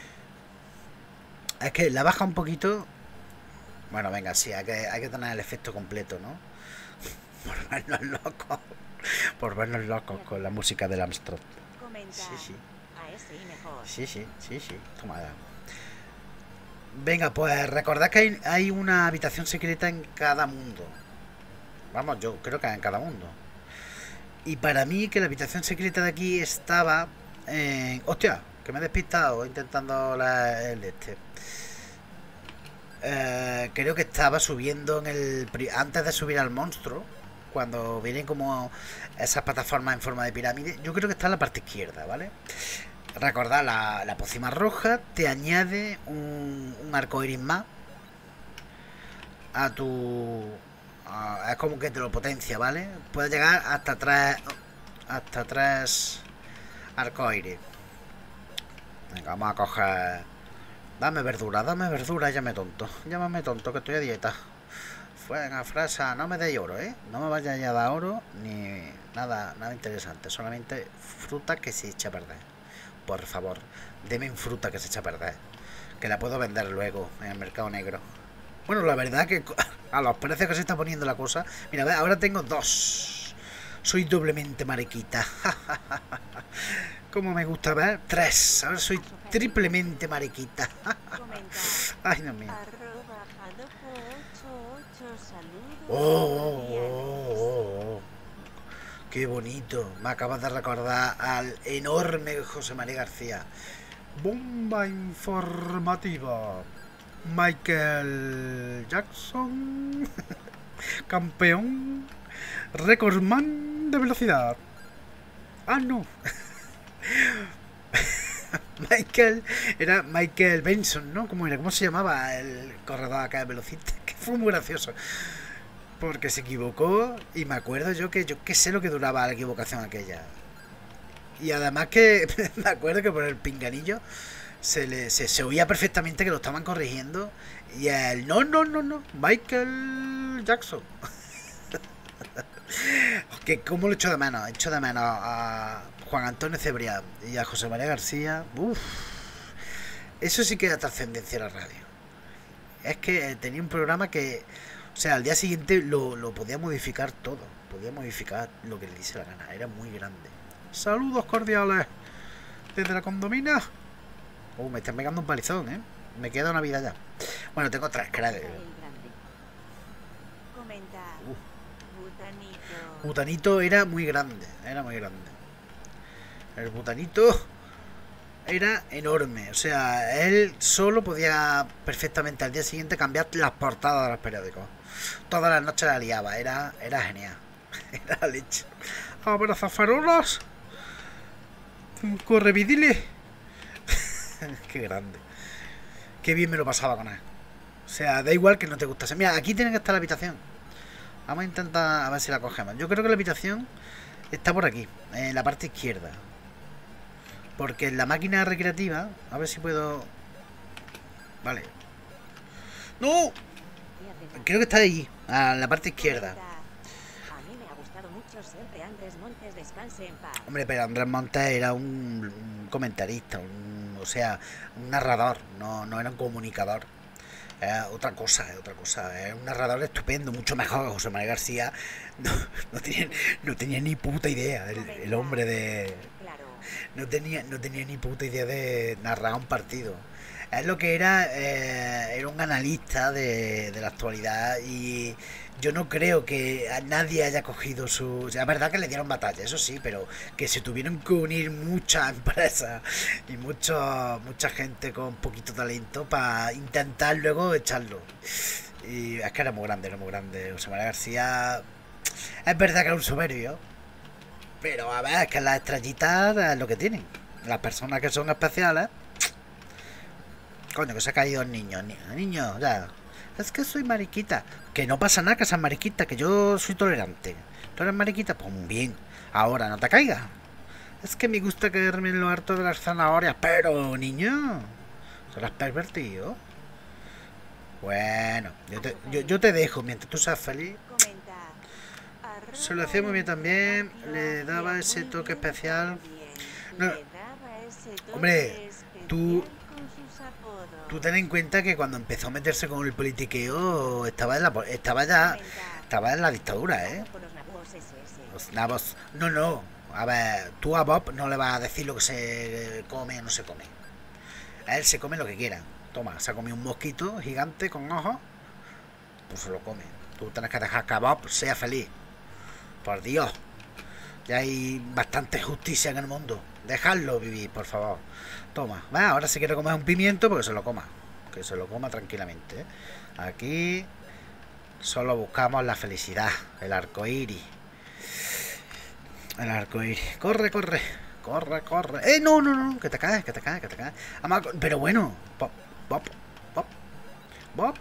Es que la baja un poquito. Bueno, venga, sí, hay que, hay que tener el efecto completo, ¿no? Por vernos locos. Por vernos locos con la música del Amstrad. Comenta. Sí, sí. A ese y mejor. Sí, sí, sí, sí. Toma ya. Venga, pues recordad que hay, hay una habitación secreta en cada mundo. Vamos, yo creo que en cada mundo. Y para mí que la habitación secreta de aquí estaba en... ¡Hostia! Que me he despistado intentando la, el este. Eh, creo que estaba subiendo en el... Antes de subir al monstruo, cuando vienen como esas plataformas en forma de pirámide, yo creo que está en la parte izquierda, ¿vale? Recordad, la, la pócima roja te añade un, un arco iris más a tu... a- es como que te lo potencia, ¿vale? Puedes llegar hasta tres... hasta tres arcoíris. Venga, vamos a coger... Dame verdura, dame verdura, llámame tonto. Llámame tonto, que estoy a dieta. Fuera, fresa, no me deis oro, ¿eh? No me vayáis a dar oro ni nada, nada interesante. Solamente fruta que se echa a perder. Por favor, deme fruta que se echa a perder. Que la puedo vender luego en el mercado negro. Bueno, la verdad que a los precios que se está poniendo la cosa... Mira, ve, ahora tengo dos. Soy doblemente mariquita. Como me gusta ver. Tres. Ahora soy triplemente mariquita. Comenta. Ay, Dios mío. Arroba Jadopo ochenta y ocho. Saludos. Oh, oh, oh, oh, oh. Qué bonito. Me acabas de recordar al enorme José María García. Bomba informativa. Michael Jackson. Campeón. Recordman de velocidad. Ah, no. Michael, era Michael Benson, ¿no? ¿Cómo era? ¿Cómo se llamaba el corredor acá de velocista? Que fue muy gracioso. Porque se equivocó y me acuerdo yo que yo qué sé lo que duraba la equivocación aquella. Y además que me acuerdo que por el pinganillo se, le, se, se oía perfectamente que lo estaban corrigiendo. Y él, no, no, no, no, Michael Jackson. Que cómo lo echo de menos. Echo de menos a Juan Antonio Cebrián y a José María García. Uff. Eso sí que era trascendencia en la radio. Es que tenía un programa que, o sea, al día siguiente lo, lo podía modificar todo. Podía modificar lo que le diese la gana. Era muy grande. Saludos cordiales desde la condomina. Uh, me están pegando un palizón, ¿eh? Me queda una vida ya. Bueno, tengo tres cracks. El grande. Comenta. Uh. Butanito. Butanito era muy grande. Era muy grande. El Butanito era enorme. O sea, él solo podía perfectamente al día siguiente cambiar las portadas de los periódicos. Todas las noches la liaba. Era, era genial. Era la leche. Abrazafarolas. Correvidile. Qué grande. Qué bien me lo pasaba con él. O sea, da igual que no te gustase. Mira, aquí tiene que estar la habitación. Vamos a intentar a ver si la cogemos. Yo creo que la habitación está por aquí, en la parte izquierda. Porque en la máquina recreativa, a ver si puedo... Vale. ¡No! Creo que está ahí, a la parte izquierda. A mí me ha gustado mucho siempre Andrés Montes, descanse en paz. Hombre, pero Andrés Montes era un, un comentarista, un, o sea, un narrador, no, no era un comunicador. Era otra cosa, es otra cosa. Era un narrador estupendo, mucho mejor que José María García. No, no, tenía, no tenía ni puta idea el, el hombre de... Claro. No tenía, no tenía ni puta idea de narrar un partido. Es lo que era, eh, era un analista de, de la actualidad y yo no creo que a nadie haya cogido su... Es verdad que le dieron batalla, eso sí, pero que se tuvieron que unir muchas empresas y mucho, mucha gente con poquito talento para intentar luego echarlo. Y es que era muy grande, era muy grande. José María García... Es verdad que era un soberbio, pero a ver, es que las estrellitas es lo que tienen. Las personas que son especiales... Coño, que se ha caído el niño. Niño, niño, ya. Es que soy mariquita. Que no pasa nada que seas mariquita, que yo soy tolerante. ¿Tú eres mariquita? Pues bien. Ahora no te caigas. Es que me gusta quedarme en lo harto de las zanahorias. Pero, niño, ¿se las has pervertido? Bueno, yo te, yo, yo te dejo mientras tú seas feliz. Comenta. Se lo hacía muy bien también. Le daba ese toque especial. No, hombre, tú, tú ten en cuenta que cuando empezó a meterse con el politiqueo estaba en la, estaba ya, estaba en la dictadura, ¿eh? Los nabos. No, no. A ver, tú a Bob no le vas a decir lo que se come o no se come. A él se come lo que quiera. Toma, se ha comido un mosquito gigante con ojos, pues se lo come. Tú tienes que dejar que Bob sea feliz. Por Dios. Ya hay bastante justicia en el mundo. Dejadlo vivir, por favor. Toma, va, ahora si quiere comer un pimiento, porque se lo coma. Que se lo coma tranquilamente, ¿eh? Aquí solo buscamos la felicidad, el arco iris. El arco iris. Corre, corre. Corre, corre. Eh, no, no, no. Que te caes, que te caes, que te caes. Pero bueno. Bob, Bob, Bob, Bob.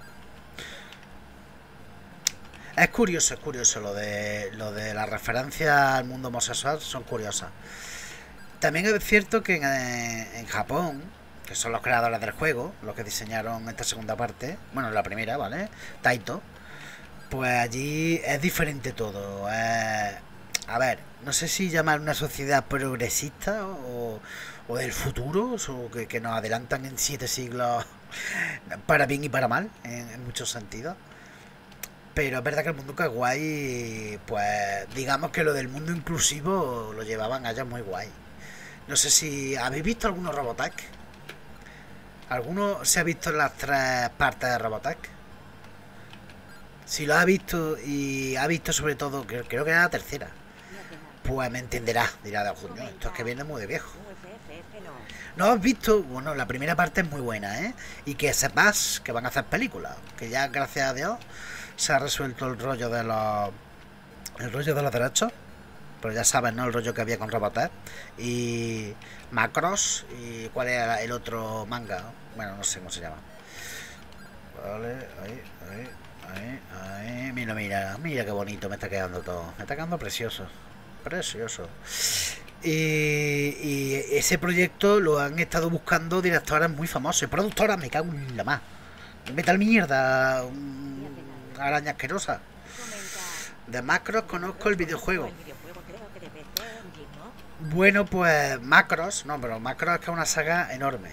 Es curioso, es curioso lo de lo de la referencia al mundo homosexual, son curiosas. También es cierto que en, en Japón, que son los creadores del juego, los que diseñaron esta segunda parte, bueno, la primera, ¿vale? Taito, pues allí es diferente todo. Es, a ver, no sé si llamar una sociedad progresista o, o del futuro, o que, que nos adelantan en siete siglos para bien y para mal, en, en muchos sentidos. Pero es verdad que el mundo kawaii, pues digamos que lo del mundo inclusivo lo llevaban allá muy guay. No sé si habéis visto algunos Robotech. ¿Alguno se ha visto en las tres partes de Robotech? Si lo ha visto y ha visto sobre todo, creo, creo que era la tercera, pues me entenderá, dirá de junio. Esto es que viene muy de viejo. ¿No has visto? Bueno, la primera parte es muy buena, ¿eh? Y que sepas que van a hacer películas. Que ya, gracias a Dios, se ha resuelto el rollo de los el rollo de los derechos, pero ya saben, ¿no? El rollo que había con Robotech y Macross y cuál era el otro manga, ¿no? Bueno, no sé cómo se llama. Vale, ahí, ahí, ahí, ahí. Mira, mira, mira qué bonito me está quedando todo. Me está quedando precioso, precioso. Y, y ese proyecto lo han estado buscando directoras muy famosas y productoras, me cago en la más. Metal mierda, araña asquerosa. De Macross conozco el videojuego. Bueno, pues Macross, no, pero Macross es que es una saga enorme.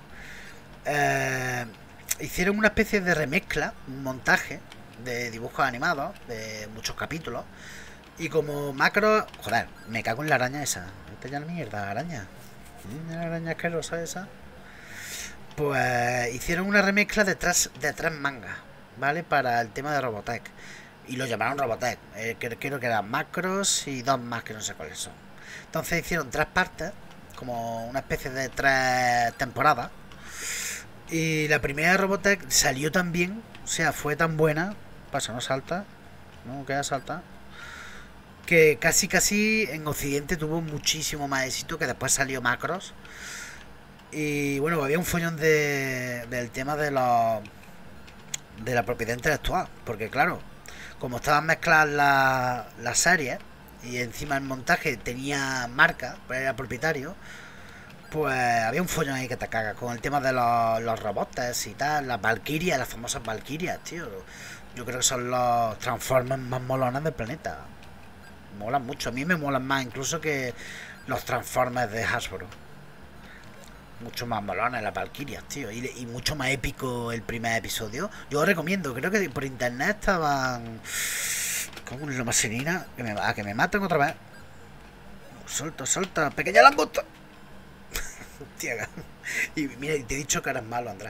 Eh, hicieron una especie de remezcla, un montaje de dibujos animados, de muchos capítulos. Y como Macross, joder, me cago en la araña esa. Esta ya la mierda, araña. La araña asquerosa esa. Pues hicieron una remezcla de tres, de tres mangas, ¿vale? Para el tema de Robotech. Y lo llamaron Robotech. Eh, creo que eran Macross y dos más que no sé cuáles son. Entonces hicieron tres partes, como una especie de tres temporadas. Y la primera de Robotech salió tan bien, o sea, fue tan buena. Pasa, no salta. No queda salta. Que casi casi en Occidente tuvo muchísimo más éxito que después salió Macross. Y bueno, había un follón de, del tema de los de la propiedad intelectual, porque claro, como estaban mezcladas las la series y encima el montaje tenía marca, pues era propietario, pues había un follón ahí que te cagas con el tema de los, los robots y tal, las Valkyrias, las famosas Valkyrias, tío. Yo creo que son los Transformers más molones del planeta. Molan mucho, a mí me molan más incluso que los Transformers de Hasbro. Mucho más molones las Valkyrias, tío. Y, y mucho más épico el primer episodio. Yo os recomiendo, creo que por internet estaban como una masinina. Que me, ah, que me maten otra vez. Solta, solta, pequeña langosta. Hostia. Y mira, te he dicho que eres malo, Andrés.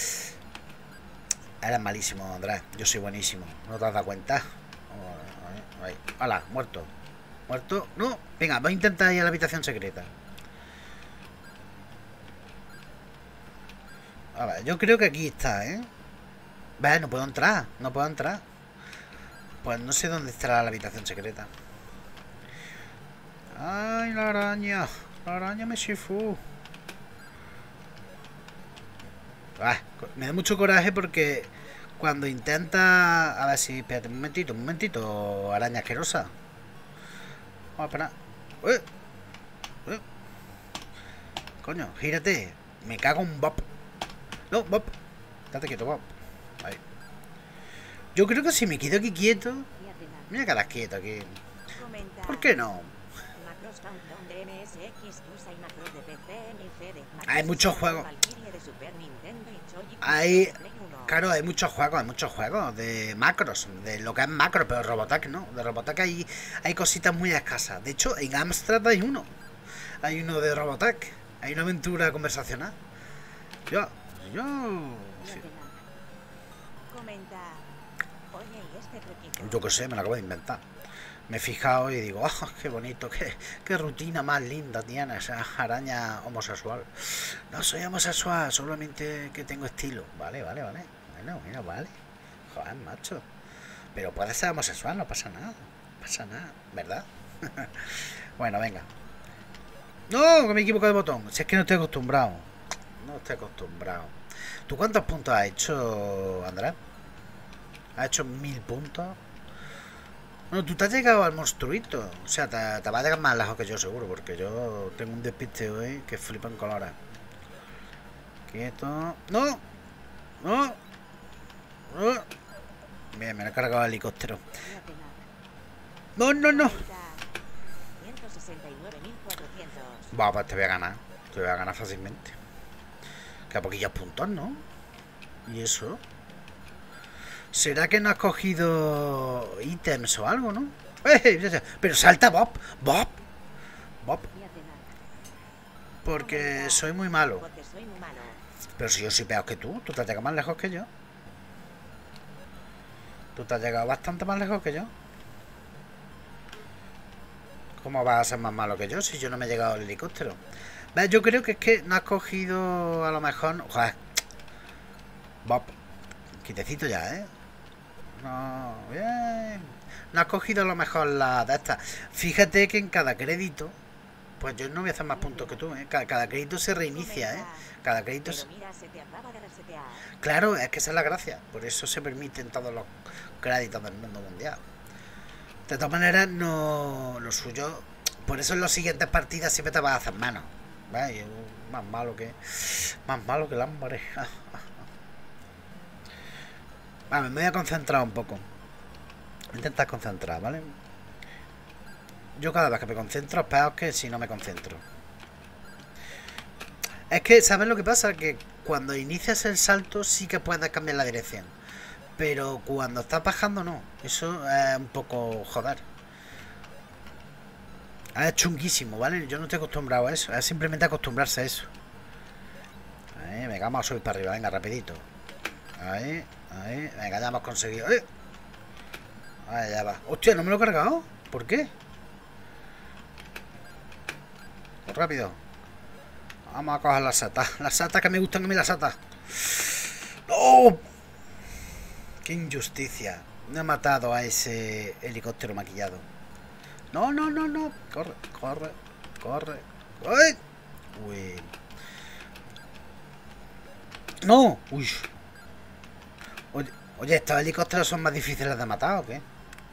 Eres malísimo, Andrés. Yo soy buenísimo. ¿No te has dado cuenta? Ahí. Hola, muerto. ¿Muerto? No. Venga, voy a intentar ir a la habitación secreta. A ver, yo creo que aquí está, ¿eh? Ve, no puedo entrar. No puedo entrar. Pues no sé dónde estará la habitación secreta. Ay, la araña. La araña me chifó. Ah, me da mucho coraje porque cuando intenta... A ver si... Espérate un momentito, un momentito. Araña asquerosa. Vamos a esperar. ¡Eh! ¡Eh! Coño, gírate. Me cago en Bob. No, Bob. Estate quieto, Bob. Ahí. Yo creo que si me quedo aquí quieto... Me voy a quedar quieto aquí. Comenta. ¿Por qué no? Macros Countdown de M S X, USA y macros de P C, M C de Macros Hay muchos Star, juegos. Valkyrie de Super Nintendo y Choji Hay, de Play uno. claro, hay muchos juegos, hay muchos juegos de macros, de lo que es macro, pero Robotech no. De Robotech hay, hay cositas muy escasas. De hecho, en Amstrad hay uno. Hay uno de Robotech. Hay una aventura conversacional. Yo, yo... sí. Comenta. Oye, ¿y este truquito? Yo qué sé, me lo acabo de inventar. Me he fijado y digo, ¡ah, qué bonito! Qué, ¡Qué rutina más linda tiene esa araña homosexual! No soy homosexual, solamente que tengo estilo. Vale, vale, vale. Bueno, mira, vale. Joder, macho. Pero puede ser homosexual, no pasa nada. No pasa nada, ¿verdad? Bueno, venga. ¡No! Que me equivoco de botón. Si es que no estoy acostumbrado. No estoy acostumbrado. ¿Tú cuántos puntos has hecho, Andrés? ¿Has hecho mil puntos? Bueno, tú te has llegado al monstruito. O sea, te, te vas a llegar más lejos que yo, seguro. Porque yo tengo un despiste hoy que flipa en colores. Quieto. ¡No! ¡No! ¡No! Bien, me lo he cargado el helicóptero. ¡No, no, no! ciento sesenta y nueve mil cuatrocientos. Va, pues te voy a ganar. Te voy a ganar fácilmente. Que a poquillos puntos, ¿no? ¿Y eso? ¿Será que no has cogido ítems o algo, no? ¡Eh! Pero salta Bob. Bob. Bob. Porque soy muy malo. Porque soy muy malo. Pero si yo soy peor que tú, tú te has llegado más lejos que yo. Tú te has llegado bastante más lejos que yo. ¿Cómo vas a ser más malo que yo si yo no me he llegado al helicóptero? ¿Ves? Yo creo que es que no has cogido a lo mejor... Joder. Bob. Quitecito ya, ¿eh? No, bien. No has cogido a lo mejor la de estas. Fíjate que en cada crédito, pues yo no voy a hacer más puntos que tú, ¿eh? Cada, cada crédito se reinicia, ¿eh? Cada crédito se... Pero mira, se te acaba de resetear. Claro, es que esa es la gracia. Por eso se permiten todos los créditos del mundo mundial. De todas maneras, no lo suyo... Por eso en las siguientes partidas siempre te vas a hacer menos. ¿Ves? Más malo que... Más malo que el hambre. Vale, me voy a concentrar un poco. Intentar concentrar, ¿vale? Yo cada vez que me concentro es peor que si no me concentro. Es que, ¿sabes lo que pasa? Que cuando inicias el salto sí que puedes cambiar la dirección. Pero cuando estás bajando no. Eso es un poco joder. Es chunguísimo, ¿vale? Yo no estoy acostumbrado a eso. Es simplemente acostumbrarse a eso. Ahí, venga, vamos a subir para arriba. Venga, rapidito. Ahí, ahí. Venga, ya hemos conseguido. ¡Eh! Ahí ya va. Hostia, no me lo he cargado. ¿Por qué? Pues rápido. Vamos a coger las satas. Las satas que me gustan a mí, las satas. ¡No! ¡Qué injusticia! No he matado a ese helicóptero maquillado. No, no, no, no. Corre, corre, corre. ¡Uy! Uy. ¡No! Uy. Oye, oye, ¿estos helicópteros son más difíciles de matar o qué?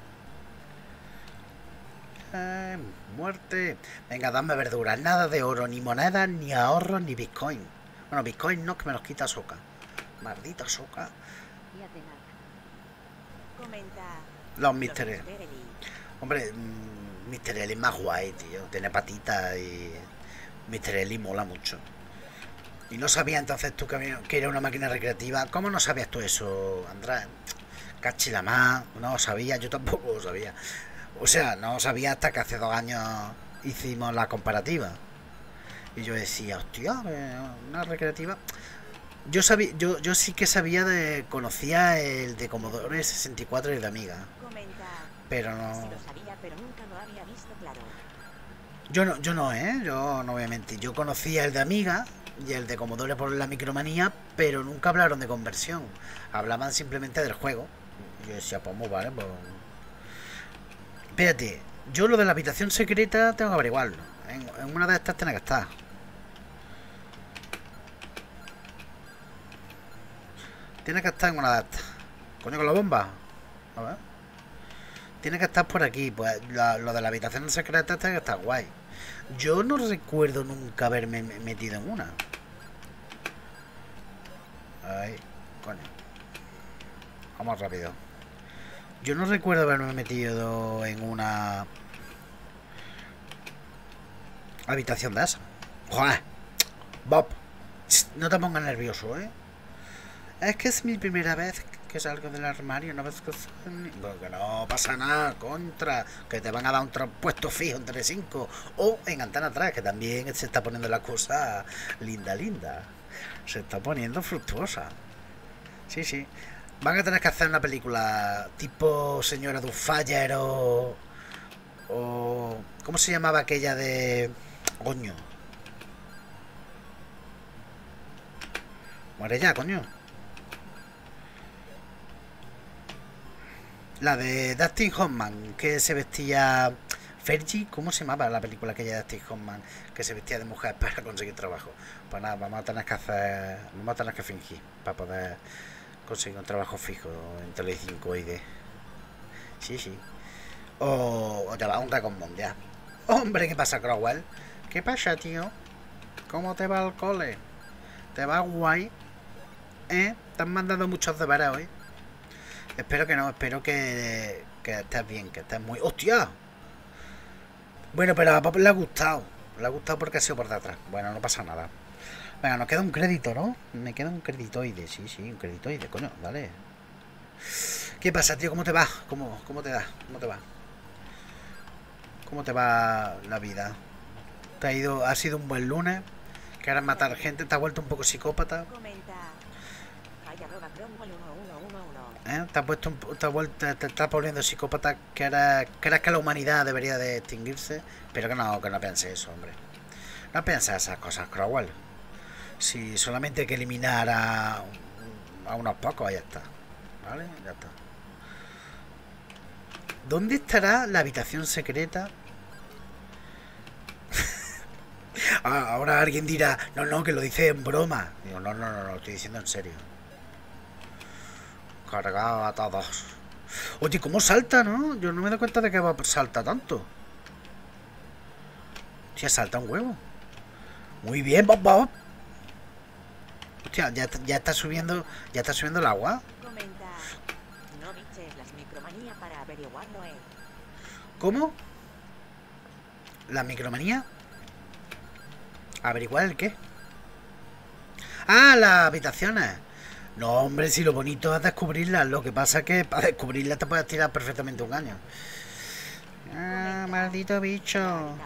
Eh, muerte. Venga, dame verduras. Nada de oro, ni monedas, ni ahorros, ni bitcoin. Bueno, bitcoin no, que me los quita Soca. Maldita Soca. Comenta. Los Mister Los E. Mister Eli. Hombre, mmm, Mister Eli es más guay, tío. Tiene patitas y... Mister Eli mola mucho. Y no sabías entonces tú que, había- que era una máquina recreativa. ¿Cómo no sabías tú eso, Andrés? Cachila más. No lo sabía, yo tampoco lo sabía. O sea, no lo sabía hasta que hace dos años hicimos la comparativa. Y yo decía, hostia, una recreativa. Yo sabía, yo, yo sí que sabía de. Conocía el de Commodore sesenta y cuatro y el de Amiga. Comenta. Pero Sí no. lo sabía, pero nunca lo había visto claro. Yo no, yo no, ¿eh? Yo no voy a mentir. Yo conocía el de Amiga y el de Commodore por la micromanía, pero nunca hablaron de conversión. Hablaban simplemente del juego. Y yo decía, pues muy vale, pues. Espérate, yo lo de la habitación secreta tengo que averiguarlo. En, en una de estas tiene que estar. Tiene que estar en una de estas. Coño, con la bomba. A ver. Tiene que estar por aquí. Pues la- lo de la habitación secreta tiene que estar guay. Yo no recuerdo nunca haberme me- metido en una. Ay, coño. Vamos rápido. Yo no recuerdo haberme metido en una habitación de esa. Joder, Bob, no te pongas nervioso, ¿eh? Es que es mi primera vez que salgo del armario, no ves que... Porque no pasa nada, contra, que te van a dar un puesto fijo entre cinco. O en Antena tres, que también se está poniendo la cosa linda, linda. Se está poniendo fructuosa. Sí, sí. Van a tener que hacer una película tipo Señora Duffayer o... o... ¿Cómo se llamaba aquella de... Coño? Muere ya, coño. La de Dustin Hoffman, que se vestía... Fergie, ¿cómo se llamaba la película aquella de Dustin Hoffman? Que se vestía de mujer para conseguir trabajo. Pues nada, vamos a tener que hacer... Vamos a tener que fingir para poder conseguir un trabajo fijo en Telecinco y de... Sí, sí. O, o te va a un récord mundial. Hombre, ¿qué pasa, Crowell? ¿Qué pasa, tío? ¿Cómo te va el cole? ¿Te va guay? ¿Eh? ¿Te han mandado muchos deberes hoy? Espero que no, espero que, que estés bien, que estés muy... ¡Hostia! Bueno, pero a Pop le ha gustado. Le ha gustado porque ha sido por detrás. Bueno, no pasa nada. Venga, nos queda un crédito, ¿no? Me queda un creditoide, sí, sí, un creditoide, coño, dale. ¿Qué pasa, tío? ¿Cómo te va? ¿Cómo, cómo te da? ¿Cómo te va? ¿Cómo te va la vida? ¿Te ha ido, ha sido un buen lunes? ¿Quieres matar gente? ¿Te has vuelto un poco psicópata? ¿Eh? ¿Te has puesto un, te, has vuelto, te estás poniendo psicópata? ¿Crees que, que la humanidad debería de extinguirse? Pero que no, que no pienses eso, hombre. No pienses esas cosas, Crowell. Si solamente hay que eliminar a, a unos pocos, ya está. ¿Vale? Ya está. ¿Dónde estará la habitación secreta? Ahora alguien dirá, no, no, que lo dice en broma. Digo, no, no, no, no, lo estoy diciendo en serio. Cargado a todos. Oye, ¿cómo salta, no? Yo no me doy cuenta de que salta tanto. Hostia, salta un huevo. Muy bien, Bob, Bob. Hostia, ya, ya está subiendo, ya está subiendo el agua. Comenta, no biches las micromanía para averiguarlo, eh. ¿Cómo? ¿La micromanía? ¿Averiguar el qué? Ah, las habitaciones. No, hombre, si lo bonito es descubrirlas. Lo que pasa es que para descubrirlas te puedes tirar perfectamente un año. Ah, maldito bicho.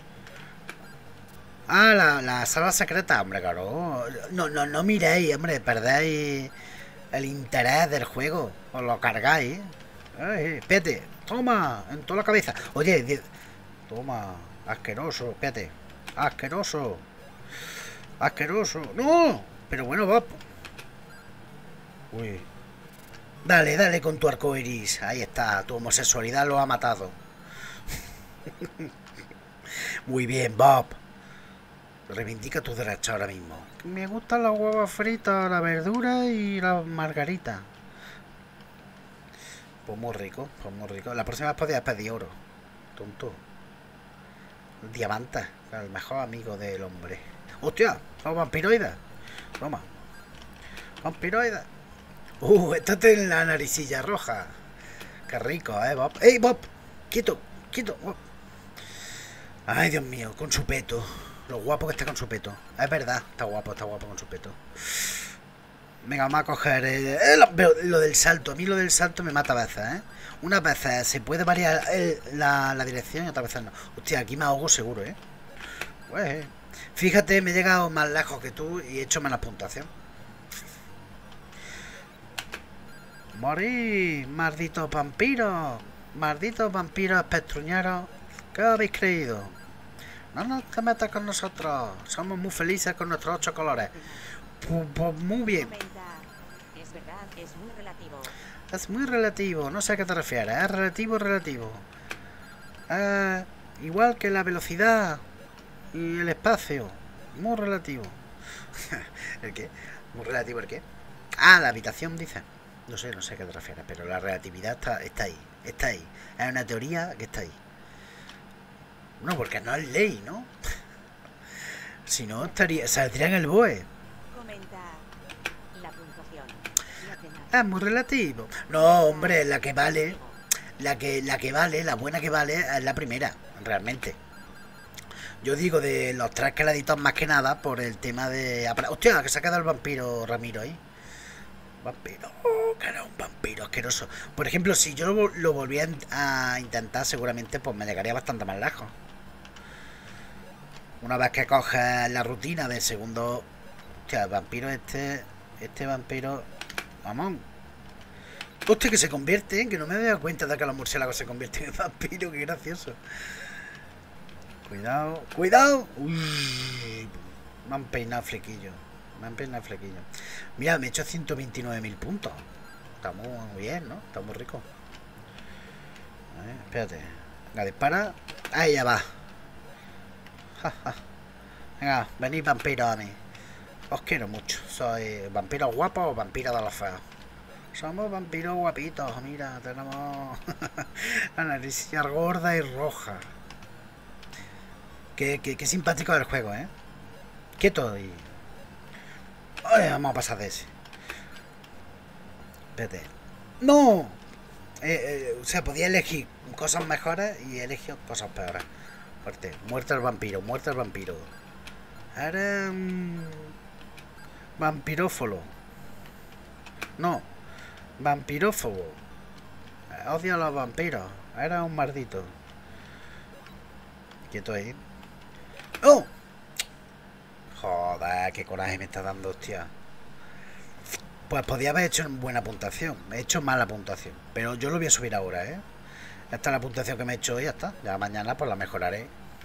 Ah, la, la sala secreta, hombre, claro. No, no, no miréis, hombre, perdéis el interés del juego. Os lo cargáis. Ay, espérate, toma, en toda la cabeza. Oye, toma, asqueroso, espérate. Asqueroso. Asqueroso. ¡No! Pero bueno, Bob. Uy. Dale, dale con tu arco iris. Ahí está, tu homosexualidad lo ha matado. Muy bien, Bob. Reivindica tus derechos ahora mismo. Me gustan las huevas fritas, la verdura y la margarita. Pues muy rico, pues muy rico. La próxima vez podías pedir oro. Tonto. Diamantes, el mejor amigo del hombre. ¡Hostia! ¡Son vampiroides! Toma. Vampiroides. Uh, esta tiene la naricilla roja. Qué rico, eh, Bob. ¡Ey, Bob! Quieto, quieto, Bob. Ay, Dios mío, con su peto. Lo guapo que está con su peto. Es verdad, está guapo, está guapo con su peto. Venga, vamos a coger eh, eh, lo, lo del salto. A mí lo del salto me mata a veces, ¿eh? Unas veces se puede variar el, la, la dirección y otras veces no. Hostia, aquí me ahogo seguro, ¿eh? Pues, fíjate, me he llegado más lejos que tú y he hecho menos puntuación. Morí, malditos vampiros. Malditos vampiros espectruñeros. ¿Qué habéis creído? No nos te metas con nosotros. Somos muy felices con nuestros ocho colores. Pues, pues muy bien. Es verdad, es muy relativo. Es muy relativo, no sé a qué te refieres. Es relativo, relativo. Eh, igual que la velocidad y el espacio. Muy relativo. ¿El qué? ¿Muy relativo el qué? Ah, la habitación, dice. No sé, no sé a qué te refieres, pero la relatividad está, está ahí. Está ahí. Es una teoría que está ahí. No, porque no es ley, ¿no? Si no, estaría, saldría en el B O E. Comenta la puntuación. Es muy relativo. No, hombre, la que vale, la que, la que vale, la buena que vale es la primera, realmente. Yo digo de los tres créditos más que nada por el tema de... Hostia, que se ha quedado el vampiro Ramiro ahí. Vampiro, oh, que era un vampiro asqueroso. Por ejemplo, si yo lo, lo volviera a intentar, seguramente pues me llegaría bastante más lejos. Una vez que coges la rutina del segundo... Hostia, el vampiro este... Este vampiro... Vamos. Hostia, que se convierte, ¿eh? Que no me he dado cuenta de que los murciélagos se convierten en vampiro. Qué gracioso. Cuidado, cuidado. Uy, me han peinado flequillo. Me han peinado flequillo. Mira, me he hecho ciento veintinueve mil puntos. Está muy bien, ¿no? Está muy rico. A ver, espérate. Venga, dispara. Ahí ya va. Ja, ja. Venga, venid vampiros a mí. Os quiero mucho. ¿Soy vampiros guapos o vampiros de los feos? Somos vampiros guapitos. Mira, tenemos la nariz gorda y roja. Qué, qué, qué simpático el juego, ¿eh? Quieto y... Ay, vamos a pasar de ese. Espérate. ¡No! Eh, eh, o sea, podía elegir cosas mejores y elegí cosas peores. Fuerte. Muerte al vampiro, muerte al vampiro. Era... Um, vampirófolo. No. Vampirófobo. Odio a los vampiros. Era un maldito. Quieto ahí. ¡Oh! Joder, qué coraje me está dando, hostia. Pues podía haber hecho buena puntuación. He hecho mala puntuación. Pero yo lo voy a subir ahora, ¿eh? Esta es la puntuación que me he hecho hoy, ya está. Ya mañana pues la mejoraré.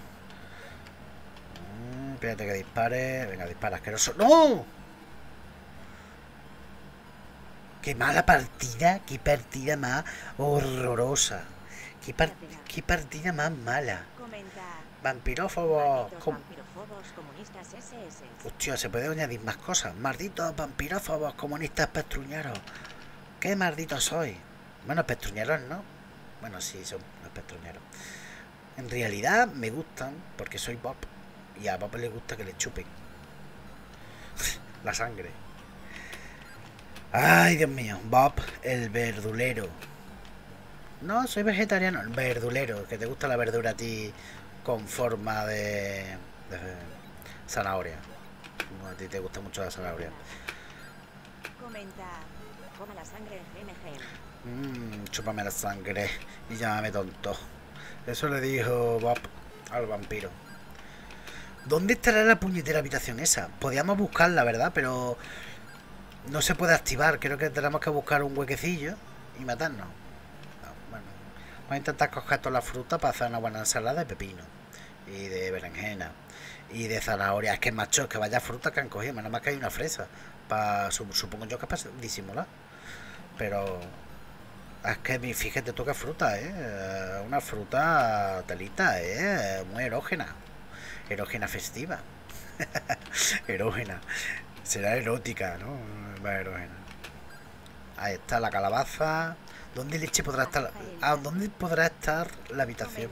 Mm, espérate que dispare. Venga, dispara, asqueroso. ¡No! ¡Qué mala partida! ¡Qué partida más horrorosa! ¡Qué, par qué partida más mala! Vampirófobos. Com Vampirófobos comunistas S S. Hostia, se puede añadir más cosas. Malditos vampirófobos comunistas pestruñeros. ¿Qué malditos soy? Bueno, pestruñeros no. Bueno, sí, son los pestruñeros. En realidad me gustan porque soy Bob. Y a Bob le gusta que le chupen la sangre. Ay, Dios mío. Bob, el verdulero. No, soy vegetariano. El verdulero, que te gusta la verdura a ti con forma de, de zanahoria. Como a ti te gusta mucho la zanahoria. Comenta. Coma la sangre G M G. Mmm, chúpame la sangre y llámame tonto. Eso le dijo Bob al vampiro. ¿Dónde estará la puñetera habitación esa? Podíamos buscarla, ¿verdad? Pero no se puede activar. Creo que tenemos que buscar un huequecillo y matarnos. No, bueno, vamos a intentar coger toda la fruta para hacer una buena ensalada de pepino y de berenjena y de zanahoria. Es que macho, es que vaya fruta que han cogido. Menos mal que hay una fresa para, supongo yo que es para disimular. Pero es que fíjate tú qué fruta, ¿eh? Una fruta telita, ¿eh? Muy erógena. Erógena festiva. Erógena. Será erótica, ¿no? Va erógena. Ahí está la calabaza. ¿Dónde leche podrá estar? Ah, ¿dónde podrá estar la habitación?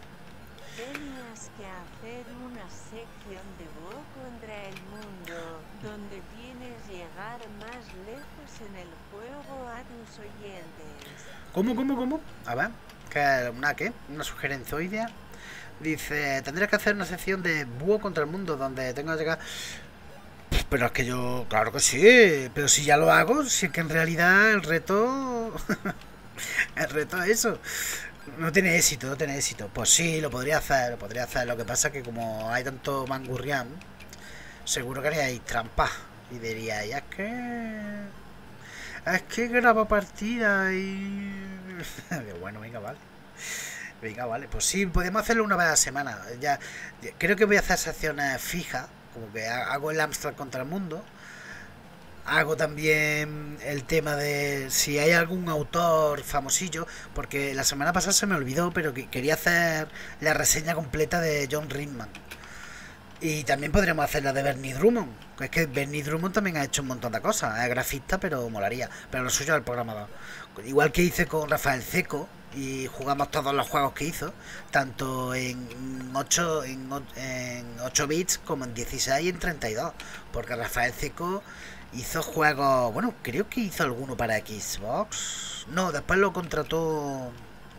Tenías que hacer una sección de Bo contra el mundo, donde tienes llegar más lejos en el juego a tus oyentes. ¿Cómo, cómo, cómo? A ver, ¿qué, una qué? ¿Una sugerencia? Dice, tendrás que hacer una sección de búho contra el mundo donde tengo que llegar... Pero es que yo, claro que sí, pero si ya lo hago, si es que en realidad el reto... el reto es eso. No tiene éxito, no tiene éxito. Pues sí, lo podría hacer, lo podría hacer. Lo que pasa es que como hay tanto mangurrián, seguro que haríais trampas. Y diríais, es que... Es que grabo partida y... Bueno, venga, vale. Venga, vale. Pues sí, podemos hacerlo una vez a la semana. Ya, creo que voy a hacer secciones fijas. Como que hago el Amstrad contra el mundo. Hago también el tema de si hay algún autor famosillo. Porque la semana pasada se me olvidó, pero que quería hacer la reseña completa de John Ritman. Y también podríamos hacer la de Bernie Drummond. Es que Bernie Drummond también ha hecho un montón de cosas. Es grafista, pero molaría. Pero lo suyo es el programador. Igual que hice con Rafael Ceco. Y jugamos todos los juegos que hizo. Tanto en ocho, en, en ocho bits como en dieciséis y en treinta y dos. Porque Rafael Ceco Hizo juegos... Bueno, creo que hizo alguno para Xbox. No, después lo contrató...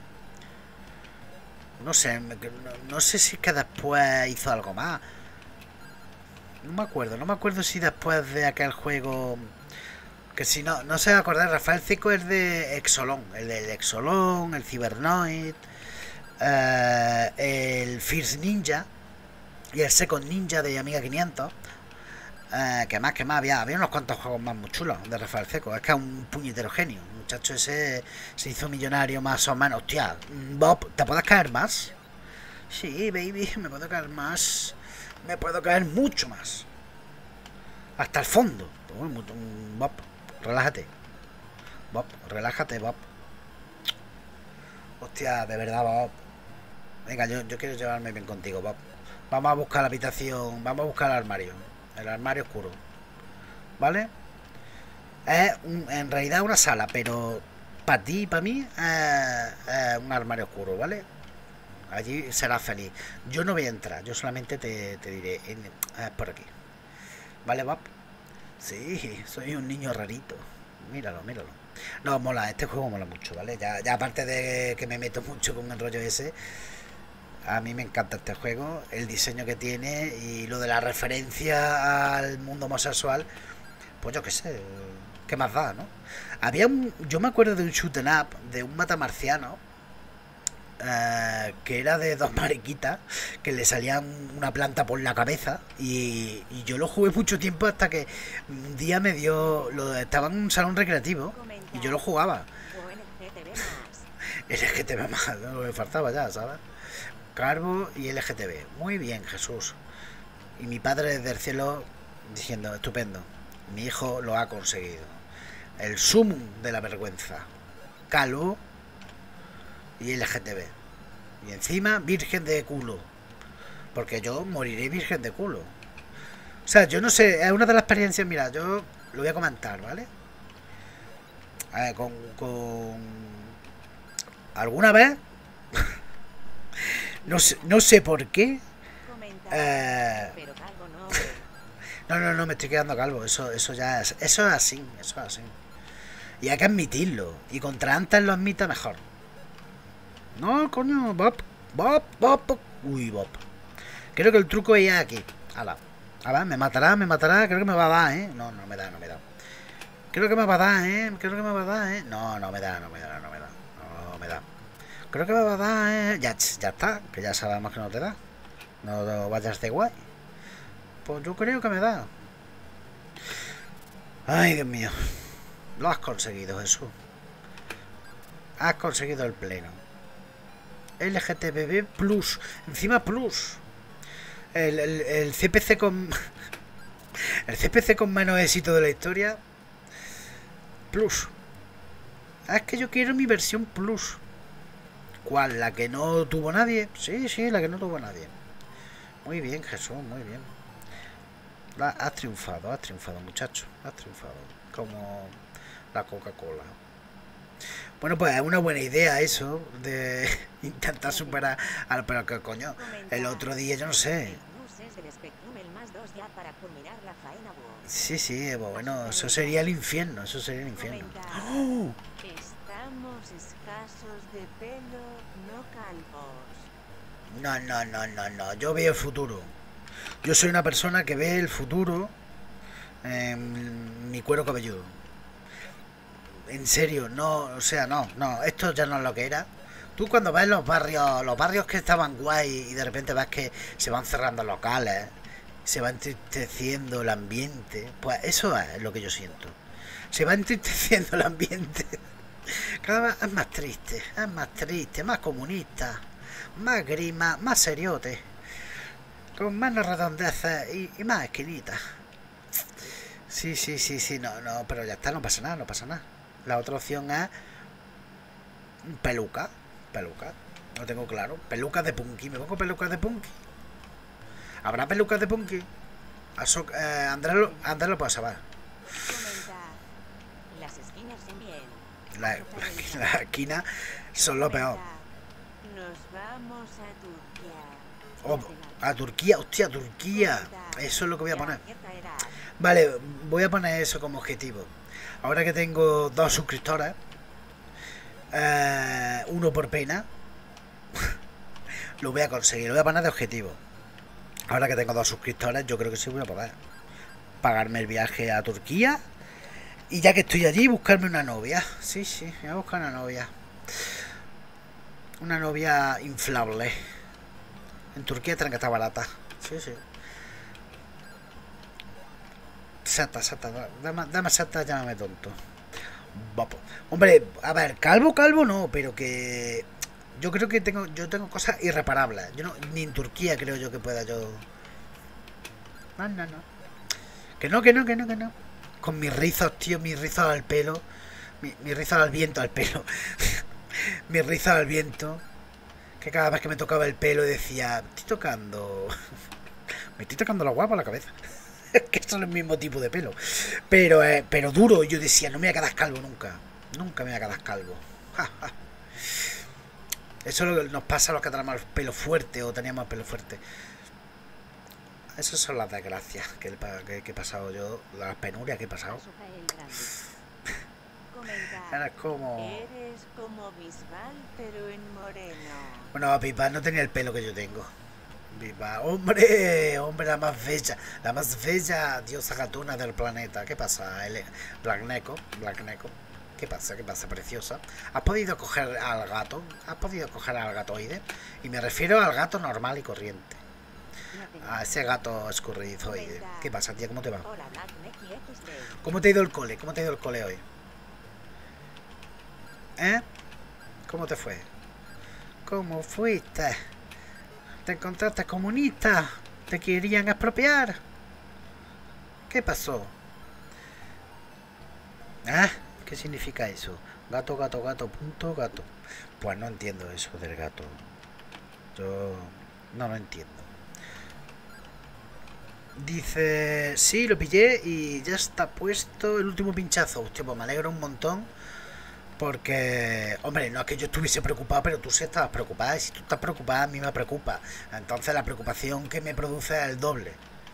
No sé, no, no sé si es que después hizo algo más. No me acuerdo, no me acuerdo si después de aquel juego... Que si no, no se va a acordar, Rafael Cico es de Exolón. El del Exolón, el Cybernoid, eh, el First Ninja y el Second Ninja de Amiga quinientos. Eh, que más, que más, había, había unos cuantos juegos más muy chulos de Rafael Cico. Es que es un puñetero genio. El muchacho ese se hizo millonario más o menos. Hostia, Bob, ¿te puedes caer más? Sí, baby, me puedo caer más. Me puedo caer mucho más. Hasta el fondo. Bob, relájate. Bob, relájate, Bob. Hostia, de verdad, Bob. Venga, yo, yo quiero llevarme bien contigo, Bob. Vamos a buscar la habitación. Vamos a buscar el armario. El armario oscuro. ¿Vale? Es un, en realidad una sala, pero para ti y para mí es, es un armario oscuro, ¿vale? Allí serás feliz. Yo no voy a entrar, yo solamente te, te diré. Es por aquí. ¿Vale, Bob? Sí, soy un niño rarito. Míralo, míralo. No, mola, este juego mola mucho, ¿vale? Ya, ya aparte de que me meto mucho con el rollo ese, a mí me encanta este juego, el diseño que tiene y lo de la referencia al mundo homosexual, pues yo qué sé, ¿qué más da, no? Había un, yo me acuerdo de un shoot 'em up, de un matamarciano, eh, que era de dos mariquitas que le salían una planta por la cabeza y, y yo lo jugué mucho tiempo hasta que un día me dio, lo, estaba en un salón recreativo y yo lo jugaba. El L G T B más, no me faltaba ya, ¿sabes? Carbo y L G T B. Muy bien, Jesús. Y mi padre desde el cielo diciendo, estupendo, mi hijo lo ha conseguido. El sumum de la vergüenza. Calvo y L G T B. Y encima, virgen de culo. Porque yo moriré virgen de culo. O sea, yo no sé, es una de las experiencias, mira, yo lo voy a comentar, ¿vale? A ver, con, con... ¿Alguna vez? No sé, no sé por qué. Eh... No, no, no, me estoy quedando calvo. Eso, eso ya es. Eso es así, eso es así. Y hay que admitirlo. Y contra antes lo admita mejor. No, coño, Bob. Bob, Bob, Bob. Uy, Bob. Creo que el truco es aquí. Ala. A ver, me matará, me matará. Creo que me va a dar, ¿eh? No, no me da, no me da. Creo que me va a dar, ¿eh? Creo que me va a dar, ¿eh? No, no me da, no me da, no me da. No me da. Creo que me va a dar, ¿eh? Ya, ya está, que ya sabemos que no te da. No, no vayas de guay. Pues yo creo que me da. Ay, Dios mío. Lo has conseguido, Jesús. Has conseguido el pleno. L G T B B Plus. Encima Plus. El, el, el C P C con... El C P C con menos éxito de la historia. Plus. Ah, es que yo quiero mi versión Plus. ¿Cuál? ¿La que no tuvo nadie? Sí, sí, la que no tuvo nadie. Muy bien, Jesús, muy bien. La, has triunfado, has triunfado, muchacho. Has triunfado. Como la Coca-Cola. Bueno, pues es una buena idea eso, de intentar superar al... Pero que coño, el otro día yo no sé. Sí, sí, bueno, eso sería el infierno, eso sería el infierno. ¡Oh! Estamos escasos de pelo, no calvos. No, no, no, no, no, yo veo el futuro. Yo soy una persona que ve el futuro en mi cuero cabelludo. En serio, no, o sea, no, no, esto ya no es lo que era. Tú cuando ves los barrios, los barrios que estaban guay y de repente ves que se van cerrando locales, se va entristeciendo el ambiente, pues eso es lo que yo siento. Se va entristeciendo el ambiente. Cada vez es más triste, es más triste, más comunista, más gris, más, más seriote, con menos redondeces y, y más esquinitas. Sí, sí, sí, sí, no, no, pero ya está, no pasa nada, no pasa nada. La otra opción es peluca, peluca, no tengo claro, pelucas de punky, me pongo pelucas de punky. ¿Habrá pelucas de punky? Eso, eh, Andrés, lo, Andrés lo puede saber. Las esquinas son bien. La, la, las esquinas son lo peor. Nos vamos a Turquía. Oh, a Turquía, hostia, Turquía. Eso es lo que voy a poner. Vale, voy a poner eso como objetivo. Ahora que tengo dos suscriptores, eh, uno por pena, lo voy a conseguir, lo voy a poner de objetivo. Ahora que tengo dos suscriptores, yo creo que sí voy a poder pagarme el viaje a Turquía. Y ya que estoy allí, buscarme una novia. Sí, sí, me voy a buscar una novia. Una novia inflable. En Turquía tiene que estar barata. Sí, sí. Sata, sata, dame, dame sata, llámame tonto. Vapo. Hombre, a ver, calvo, calvo no, pero que yo creo que tengo, yo tengo cosas irreparables. Yo no, ni en Turquía creo yo que pueda yo. No, no, no. Que no, que no, que no, que no. Con mis rizos, tío, mis rizos al pelo. Mi, mis rizos al viento, al pelo. Mis rizos al viento. Que cada vez que me tocaba el pelo decía, me estoy tocando. Me estoy tocando la guapa a la cabeza. Que son el mismo tipo de pelo. Pero, eh, pero duro, yo decía, no me voy a quedar calvo nunca. Nunca me voy a quedar calvo. Ja, ja. Eso es lo que nos pasa a los que tenemos el pelo fuerte o teníamos el pelo fuerte. Esas son las desgracias que, que, que he pasado yo, las penurias que he pasado. Era como... Eres como Bisbal, pero en moreno. Bueno, Bisbal no tenía el pelo que yo tengo. Bisbal, hombre, hombre, la más bella, la más bella diosa gatuna del planeta. ¿Qué pasa, Ele? Black Neko, Black Neko. ¿Qué pasa? ¿Qué pasa, preciosa? ¿Has podido coger al gato? ¿Has podido coger al gatoide? Y me refiero al gato normal y corriente. A ese gato escurridizoide. ¿Qué pasa, tía? ¿Cómo te va? ¿Cómo te ha ido el cole? ¿Cómo te ha ido el cole hoy? ¿Eh? ¿Cómo te fue? ¿Cómo fuiste? ¿Te encontraste comunista? ¿Te querían expropiar? ¿Qué pasó? ¿Ah? ¿Qué significa eso? Gato, gato, gato, punto, gato. Pues no entiendo eso del gato. Yo no lo entiendo. Dice, sí, lo pillé y ya está puesto el último pinchazo. Hostia, pues me alegro un montón. Porque, hombre, no es que yo estuviese preocupado, pero tú sí estabas preocupada. Y si tú estás preocupada, a mí me preocupa. Entonces la preocupación que me produce es el doble.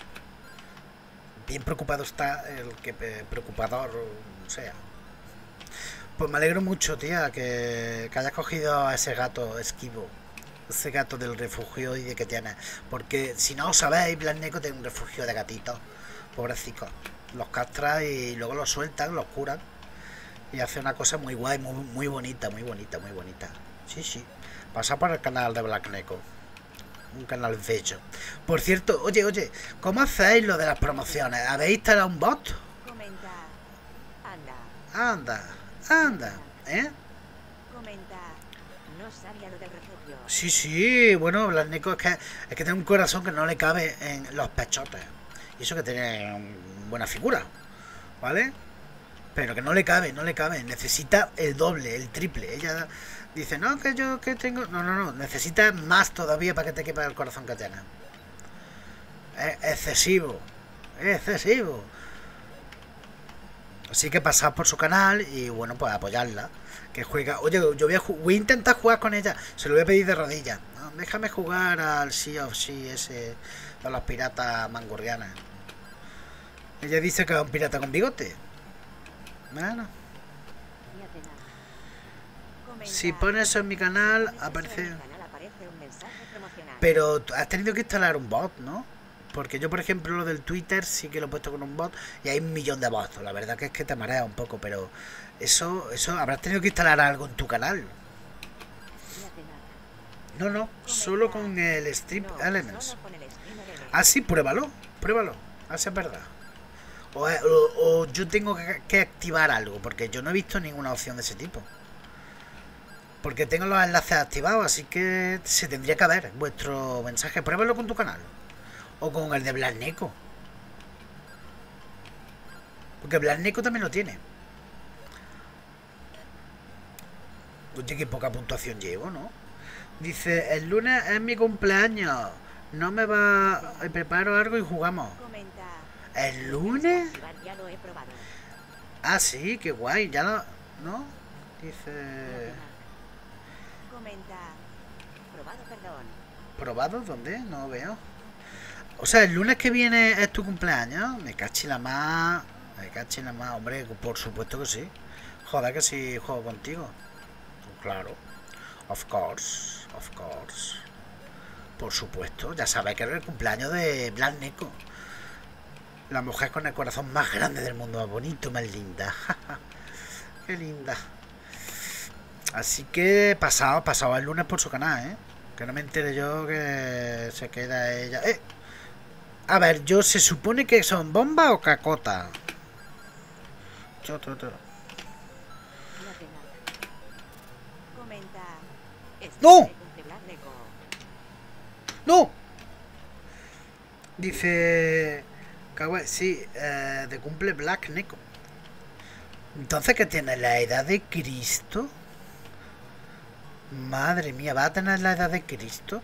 Bien preocupado está el que preocupador sea. Pues me alegro mucho, tía, que, que hayas cogido a ese gato esquivo. Ese gato del refugio y de que tienes. Porque si no os sabéis, Black Neko tiene un refugio de gatitos. Pobrecitos. Los castra y luego los sueltan, los curan. Y hace una cosa muy guay, muy, muy bonita, muy bonita, muy bonita. Sí, sí. Pasa por el canal de Black Neko. Un canal bello. Por cierto, oye, oye, ¿cómo hacéis lo de las promociones? ¿Habéis instalado un bot? Comenta. Anda. Anda, anda. ¿Eh? Comenta. No sabía lo del refugio. Sí, sí, bueno, Black Neko es que, es que tiene un corazón que no le cabe en los pechotes. Y eso que tiene buena figura, ¿vale? Pero que no le cabe, no le cabe. Necesita el doble, el triple. Ella dice, no, que yo que tengo... No, no, no. Necesita más todavía para que te quepa el corazón que tiene. Es excesivo. Es excesivo. Así que pasad por su canal y, bueno, pues apoyarla. Que juega... Oye, yo voy a, voy a intentar jugar con ella. Se lo voy a pedir de rodillas. No, déjame jugar al Sea of Sea ese de los piratas mangurrianas. Ella dice que es un pirata con bigote. Bueno. Si pones eso en mi canal, aparece... Pero has tenido que instalar un bot, ¿no? Porque yo, por ejemplo, lo del Twitter sí que lo he puesto con un bot y hay un millón de bots. La verdad que es que te marea un poco, pero eso, eso habrás tenido que instalar algo en tu canal. No, no, solo con el Strip Elements. Ah, sí, pruébalo, pruébalo. Ah, sí, es verdad. O, o, o yo tengo que, que activar algo, porque yo no he visto ninguna opción de ese tipo. Porque tengo los enlaces activados, así que se tendría que ver vuestro mensaje. Pruébalo con tu canal. O con el de Black Neko. Porque Black Neko también lo tiene. Oye, qué poca puntuación llevo, ¿no? Dice, el lunes es mi cumpleaños. No me va... Preparo algo y jugamos. ¿El lunes? Ah, sí, qué guay. Ya lo... ¿No? Dice... ¿Probado? ¿Dónde? No veo. O sea, el lunes que viene es tu cumpleaños. Me cachi la más. Me cachi la más, hombre, por supuesto que sí. Joder, que sí juego contigo. Claro. Of course. Of course. Por supuesto. Ya sabes que era el cumpleaños de Black Neko. La mujer con el corazón más grande del mundo. Más bonito, más linda. Qué linda. Así que pasado, pasado el lunes por su canal, ¿eh? Que no me entere yo que se queda ella. ¡Eh! A ver, yo se supone que son bombas o cacota. Yo, yo, yo. ¡No! ¡No! Dice... Sí, eh, de cumple Black Neko. Entonces, ¿qué tiene? ¿La edad de Cristo? Madre mía, ¿va a tener la edad de Cristo?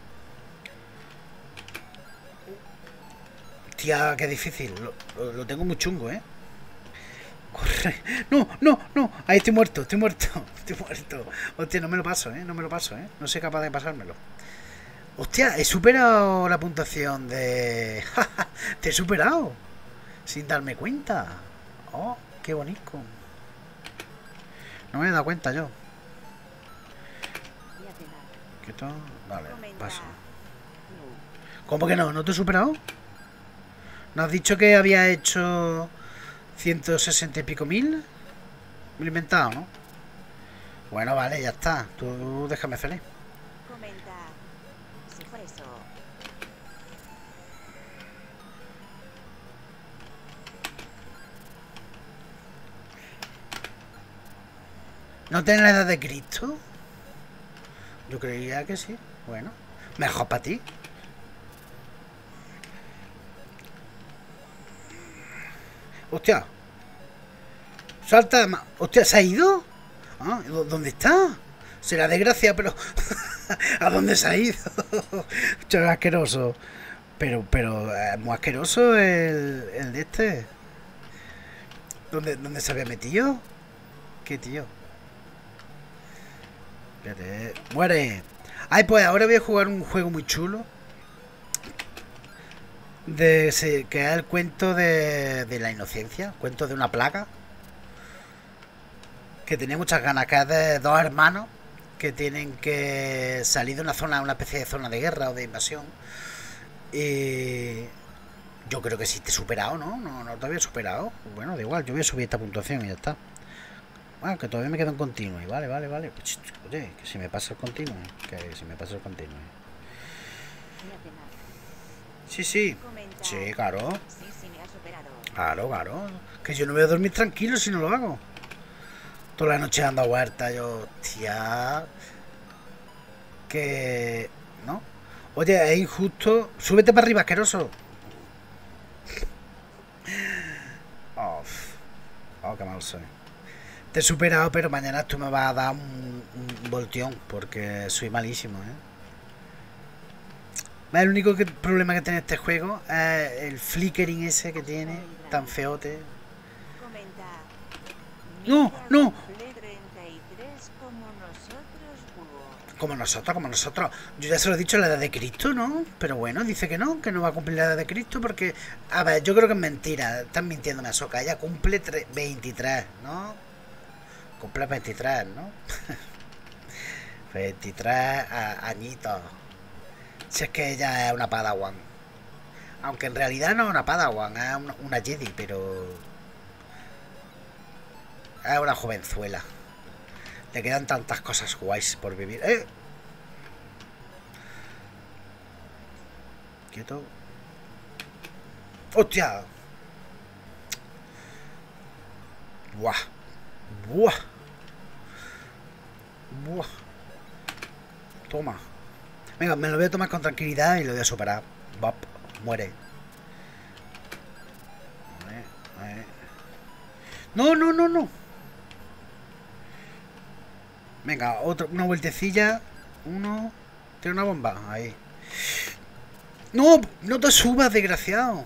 Tía, qué difícil. Lo, lo, lo tengo muy chungo, ¿eh? Corre. No, no, no. Ahí estoy muerto, estoy muerto. Estoy muerto. Hostia, no me lo paso, ¿eh? No me lo paso, ¿eh? No soy capaz de pasármelo. Hostia, he superado la puntuación de... Te he superado. Sin darme cuenta. Oh, qué bonito. No me he dado cuenta yo. ¿Quieto? Vale, paso. ¿Cómo que no? ¿No te he superado? ¿No has dicho que había hecho ciento sesenta y pico mil? Me lo he inventado, ¿no? Bueno, vale, ya está. Tú déjame feliz. ¿No tiene la edad de Cristo? Yo creía que sí. Bueno, mejor para ti. Hostia. Salta. Hostia, ¿se ha ido? ¿Ah? ¿Dónde está? Será desgracia, pero... ¿A dónde se ha ido? Mucho asqueroso. Pero, pero, es muy asqueroso el, el de este. ¿Dónde, ¿Dónde se había metido? ¿Qué tío? Espérate. ¡Muere! Ay, pues ahora voy a jugar un juego muy chulo. De, sí, que es el cuento de, de la inocencia. Cuento de una plaga. Que tenía muchas ganas. Que es de dos hermanos que tienen que salir de una zona, una especie de zona de guerra o de invasión. Y yo creo que sí te he superado, ¿no? No, no te había superado. Bueno, da igual, yo voy a subir esta puntuación y ya está. Bueno, que todavía me queda un continuo. Y vale, vale, vale. Oye, que si me pasa el continuo. Que si me pasa el continuo. Sí, sí. Sí, claro. Claro, claro. Que yo no voy a dormir tranquilo si no lo hago. Toda la noche dando vueltas, yo, tía. Que... ¿No? Oye, es injusto. Súbete para arriba, asqueroso. Oh, oh, qué mal soy. Te he superado, pero mañana tú me vas a dar un, un volteón, porque soy malísimo, ¿eh? El único que, problema que tiene este juego es el flickering ese que tiene, tan feote. ¡No! ¡No! Como nosotros, como nosotros. Yo ya se lo he dicho, la edad de Cristo, ¿no? Pero bueno, dice que no, que no va a cumplir la edad de Cristo porque... A ver, yo creo que es mentira. Están mintiéndome a Soca. Ella cumple veintitrés, ¿no? Cumple veintitrés, ¿no? veintitrés añitos. Si es que ella es una Padawan. Aunque en realidad no es una Padawan, es una, una Jedi, pero... Es una jovenzuela. Le quedan tantas cosas guays por vivir. ¡Eh! Quieto. ¡Hostia! ¡Buah! ¡Buah! ¡Buah! Toma. Venga, me lo voy a tomar con tranquilidad y lo voy a superar. Bop, muere. A ver, a ver. No, no, no, no. Venga, otra, una vueltecilla. Uno. Tiene una bomba. Ahí. No, no te subas, desgraciado.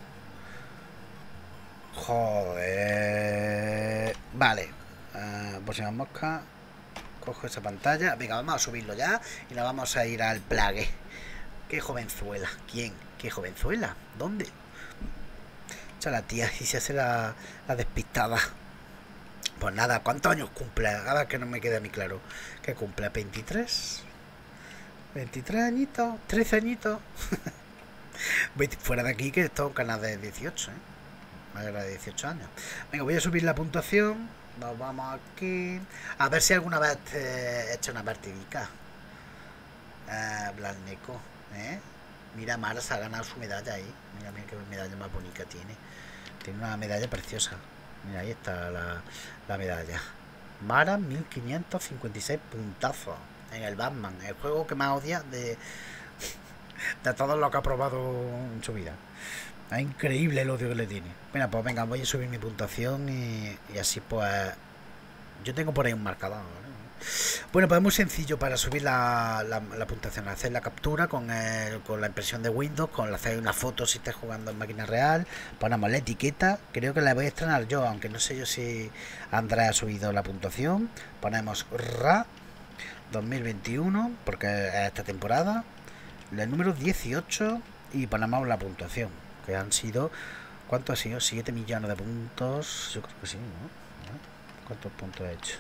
Joder. Vale. Uh, por si me mosca. Cojo esa pantalla. Venga, vamos a subirlo ya. Y nos vamos a ir al plague. Qué jovenzuela. ¿Quién? ¿Qué jovenzuela? ¿Dónde? O sea, la tía y se hace la, la despistada. Pues nada, ¿cuántos años cumple? Ahora que no me queda a mí claro. ¿Qué cumple? ¿veintitrés? ¿veintitrés añitos? ¿trece añitos? Fuera de aquí, que esto es un canal de dieciocho, ¿eh? Mayor de dieciocho años. Venga, voy a subir la puntuación. Nos vamos aquí. A ver si alguna vez he hecho una partidica. Eh, Blanco, ¿eh? Mira, Mara se ha ganado su medalla ahí. Mira, mira qué medalla más bonita tiene. Tiene una medalla preciosa. Mira, ahí está la, la medalla. Mara, mil quinientos cincuenta y seis puntazos en el Batman, el juego que más odia de, de todos los que ha probado en su vida. Es increíble el odio que le tiene. Mira, pues venga, voy a subir mi puntuación y, y así pues... Yo tengo por ahí un marcador, ¿no? Bueno, pues es muy sencillo para subir la, la, la puntuación. Hacer la captura con, el, con la impresión de Windows, con hacer una foto si estás jugando en máquina real. Ponemos la etiqueta. Creo que la voy a estrenar yo, aunque no sé yo si Andrés ha subido la puntuación. Ponemos R A dos mil veintiuno, porque es esta temporada. El número dieciocho y ponemos la puntuación, que han sido... ¿Cuánto ha sido? siete millones de puntos. Yo creo que sí, ¿no? ¿Cuántos puntos he hecho?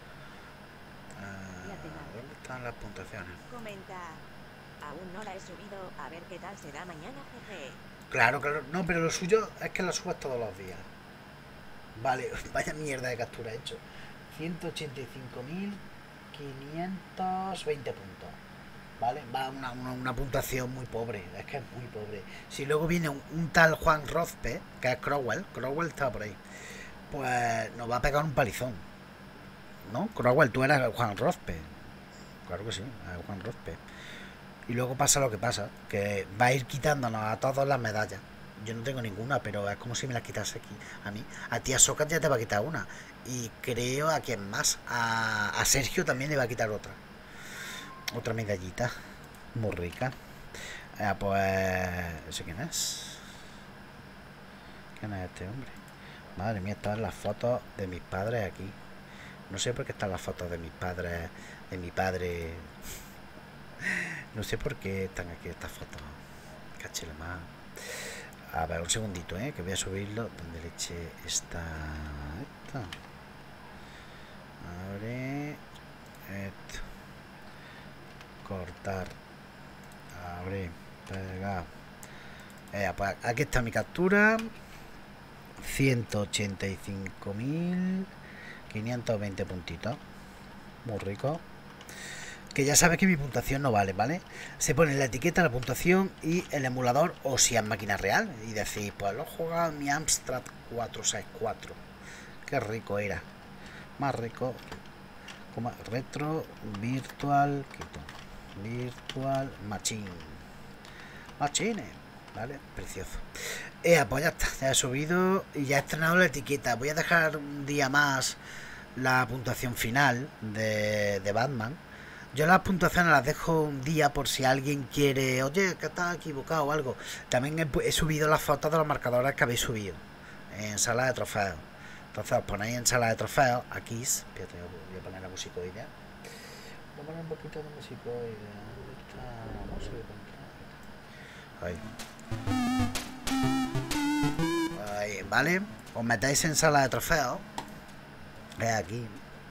¿Dónde están las puntuaciones? Comenta. Aún no la he subido. A ver qué tal será mañana, jeje. Claro, claro. No, pero lo suyo es que la subas todos los días. Vale, vaya mierda de captura he hecho. ciento ochenta y cinco mil quinientos veinte puntos. ¿Vale? Va una, una, una puntuación muy pobre. Es que es muy pobre. Si luego viene un, un tal Juan Rozpe, que es Crowell. Crowell estaba por ahí. Pues nos va a pegar un palizón. ¿No? Crowell, tú eras Juan Rozpe. Claro que sí, Juan Rozpe. Y luego pasa lo que pasa, que va a ir quitándonos a todas las medallas. Yo no tengo ninguna, pero es como si me las quitase aquí a mí. A ti, a Socas ya te va a quitar una. Y creo a quien más, a, a Sergio también le va a quitar otra. Otra medallita. Muy rica. Eh, pues... ¿Ese quién es? ¿Quién es este hombre? Madre mía, están las fotos de mis padres aquí. No sé por qué están las fotos de mis padres, de mi padre. No sé por qué están aquí estas fotos. Cachela más. A ver, un segundito, ¿eh? Que voy a subirlo. Donde le eché esta... Esta. Abre. Esto. Cortar. Abre. Pegar. Eh, pues aquí está mi captura. ciento ochenta y cinco mil quinientos veinte puntitos. Muy rico. Que ya sabes que mi puntuación no vale, ¿vale? Se pone la etiqueta, la puntuación y el emulador, o si es máquina real. Y decir, pues lo he jugado en mi Amstrad cuatrocientos sesenta y cuatro. Qué rico era. Más rico. Como retro, virtual, virtual, machine. Machine. ¿Vale? Precioso. Eh, pues ya está, ya he subido y ya he estrenado la etiqueta. Voy a dejar un día más la puntuación final de, de Batman. Yo las puntuaciones las dejo un día por si alguien quiere, oye, que está equivocado o algo. También he, he subido las fotos de los marcadores que habéis subido en sala de trofeos. Entonces os ponéis en sala de trofeos, aquí, fíjate, voy a poner la musicoide. Voy a poner un poquito de musicoide. Ahí. Ahí, ¿vale? Os metéis en sala de trofeos. Es aquí.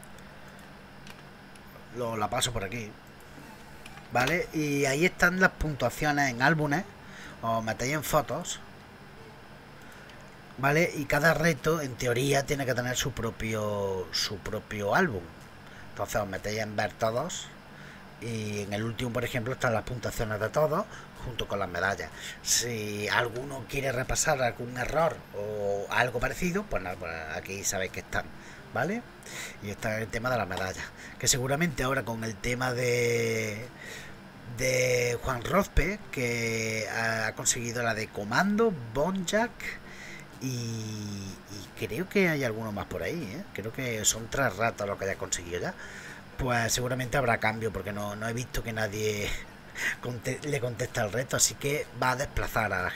Lo, la paso por aquí. ¿Vale? Y ahí están las puntuaciones en álbumes. Os metéis en fotos. ¿Vale? Y cada reto, en teoría, tiene que tener su propio su propio álbum. Entonces os metéis en ver todos. Y en el último, por ejemplo, están las puntuaciones de todos junto con las medallas. Si alguno quiere repasar algún error o algo parecido, pues nada, pues aquí sabéis que están, ¿vale? Y está el tema de las medallas, que seguramente ahora con el tema de de Juan Rozpe, que ha conseguido la de Comando, Bonjack y, y creo que hay alguno más por ahí, ¿eh? Creo que son tres ratos lo que haya conseguido ya. Pues seguramente habrá cambio, porque no, no he visto que nadie conte le contesta el reto, así que va a desplazar a la gente,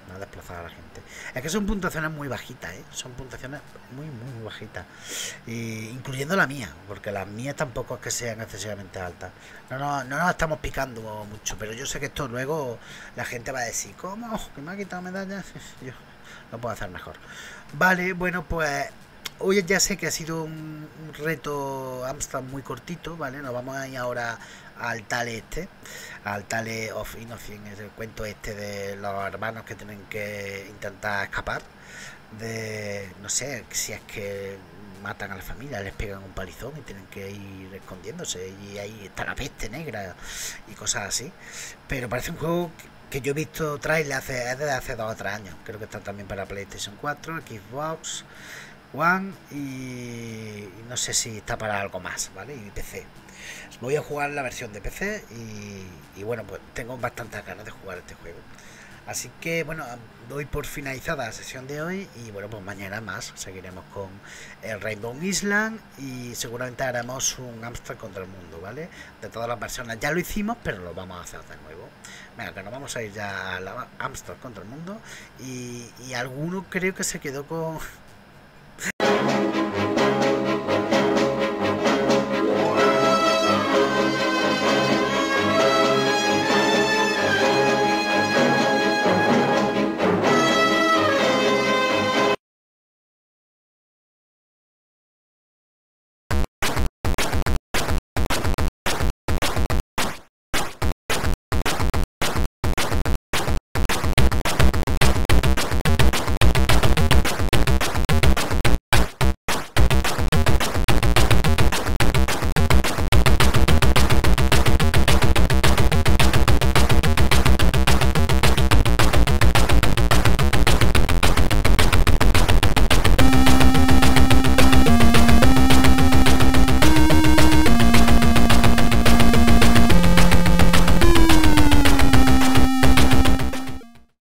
no ha desplazado a la gente. Es que son puntuaciones muy bajitas, ¿eh? Son puntuaciones muy, muy, muy bajitas. Y, incluyendo la mía, porque las mías tampoco es que sean excesivamente altas. No, no, no nos estamos picando mucho, pero yo sé que esto luego la gente va a decir, ¿cómo? ¿Que me ha quitado medallas? Yo lo puedo hacer mejor. Vale, bueno, pues hoy ya sé que ha sido un, un reto Amstrad muy cortito, ¿vale? Nos vamos a ir ahora al Tale este, al Tale of Innocence, el cuento este de los hermanos que tienen que intentar escapar de, no sé, si es que matan a la familia, les pegan un palizón y tienen que ir escondiéndose y ahí está la peste negra y cosas así. Pero parece un juego que yo he visto trailer hace, es desde hace dos o tres años. Creo que está también para PlayStation cuatro, Xbox One y, y no sé si está para algo más, ¿vale? Y P C. Voy a jugar la versión de P C y, y bueno, pues tengo bastantes ganas de jugar este juego. Así que bueno, doy por finalizada la sesión de hoy y bueno, pues mañana más seguiremos con el Rainbow Island y seguramente haremos un Amstrad contra el mundo, ¿vale? De todas las versiones. Ya lo hicimos, pero lo vamos a hacer de nuevo. Venga, que nos vamos a ir ya a la Amstrad contra el mundo y, y alguno creo que se quedó con